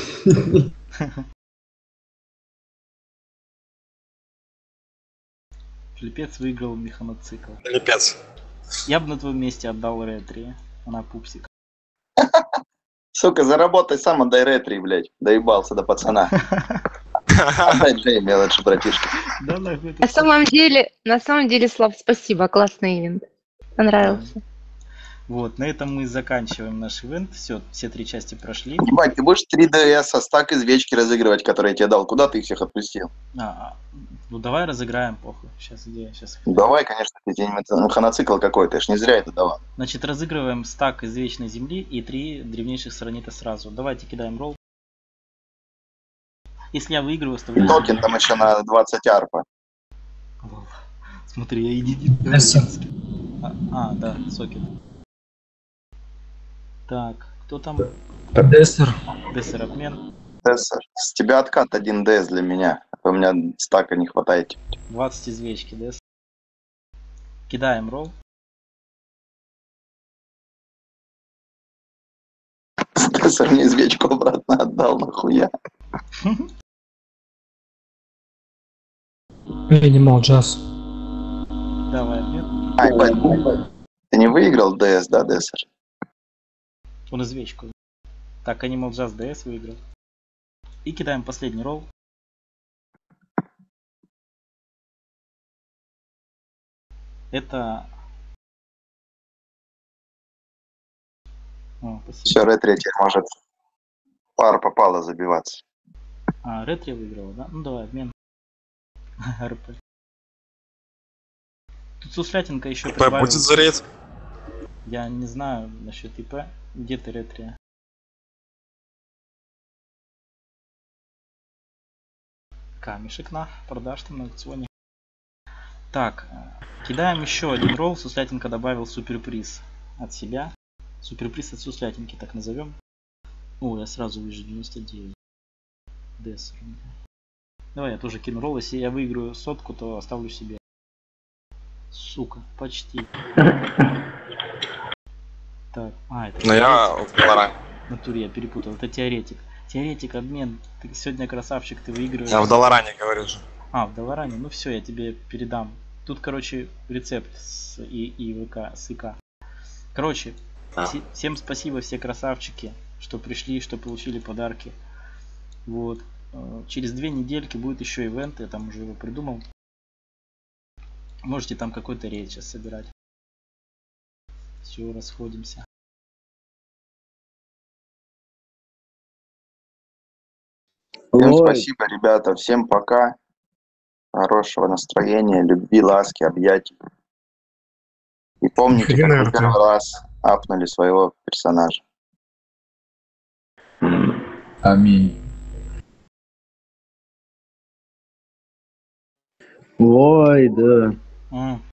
Филиппец выиграл механоцикл. Филиппец. Я бы на твоем месте отдал ретри. Она пупсик. Сука, заработай сам, отдай ретри, блядь. Доебался до пацана. Отдай Джей мелочи, братишка. Да нахуй На самом деле, на самом деле, Слав, спасибо, классный ивент. Понравился. Вот, на этом мы заканчиваем наш ивент. Все, все три части прошли. Ебать, ты будешь три дэ эс, стак из вечки разыгрывать, которые я тебе дал. Куда ты их всех отпустил? А, а, ну давай разыграем, похуй. Сейчас идея, сейчас. Давай, конечно, ты тебе механоцикл какой-то, я ж не зря это давал. Значит, разыгрываем стак из вечной земли и три древнейших сранита сразу. Давайте кидаем ролл. Если я выигрываю, оставляю. Токен там еще на двадцать арпа. Смотри, я единственный. А, а, да, сокет. Так, кто там? Дессер. Дессер обмен. Дессер. С тебя откат один ДС для меня. А то у меня стака не хватает. двадцать из вечки, Дессер. Кидаем ролл. Дессер мне извечку обратно отдал, нахуя. Animal Jazz. Давай обмен. Ай, бать, ты не выиграл ДС, да, Дессер? Он извечку. Так, Animal Jazz ди эс выиграл. И кидаем последний ролл. Это... О, спасибо. Все, ретри теперь может пара попала забиваться. А, ретри выиграл, да? Ну давай, обмен. РП. Тут суслятинка еще ИП прибавил. будет зареть? Я не знаю насчет ИП. Где ты, ретри? Камешек на, продашь там на аукционе. Так, кидаем еще один ролл. Суслятинка добавил суперприз от себя. Суперприз от суслятинки, так назовем. О, я сразу вижу девяносто девять. Дессер. Давай я тоже кину ролл. Если я выиграю сотку, то оставлю себе. Сука, почти. Так, а, это... Ну я в Долларане. В натуре я перепутал. Это теоретик. Теоретик, обмен. Ты сегодня красавчик, ты выигрываешь. Я в Долларане говорю же. А, в Долларане? Ну все, я тебе передам. Тут, короче, рецепт с и, и ВК, с ИК. Короче, а. вс всем спасибо, все красавчики, что пришли, что получили подарки. Вот. Через две недельки будет еще ивент, я там уже его придумал. Можете там какой-то рейд сейчас собирать. Все, расходимся. Всем спасибо, ребята. Всем пока. Хорошего настроения, любви, ласки, объятий. И помните, как вы первый раз апнули своего персонажа. Аминь. Ой, да. А.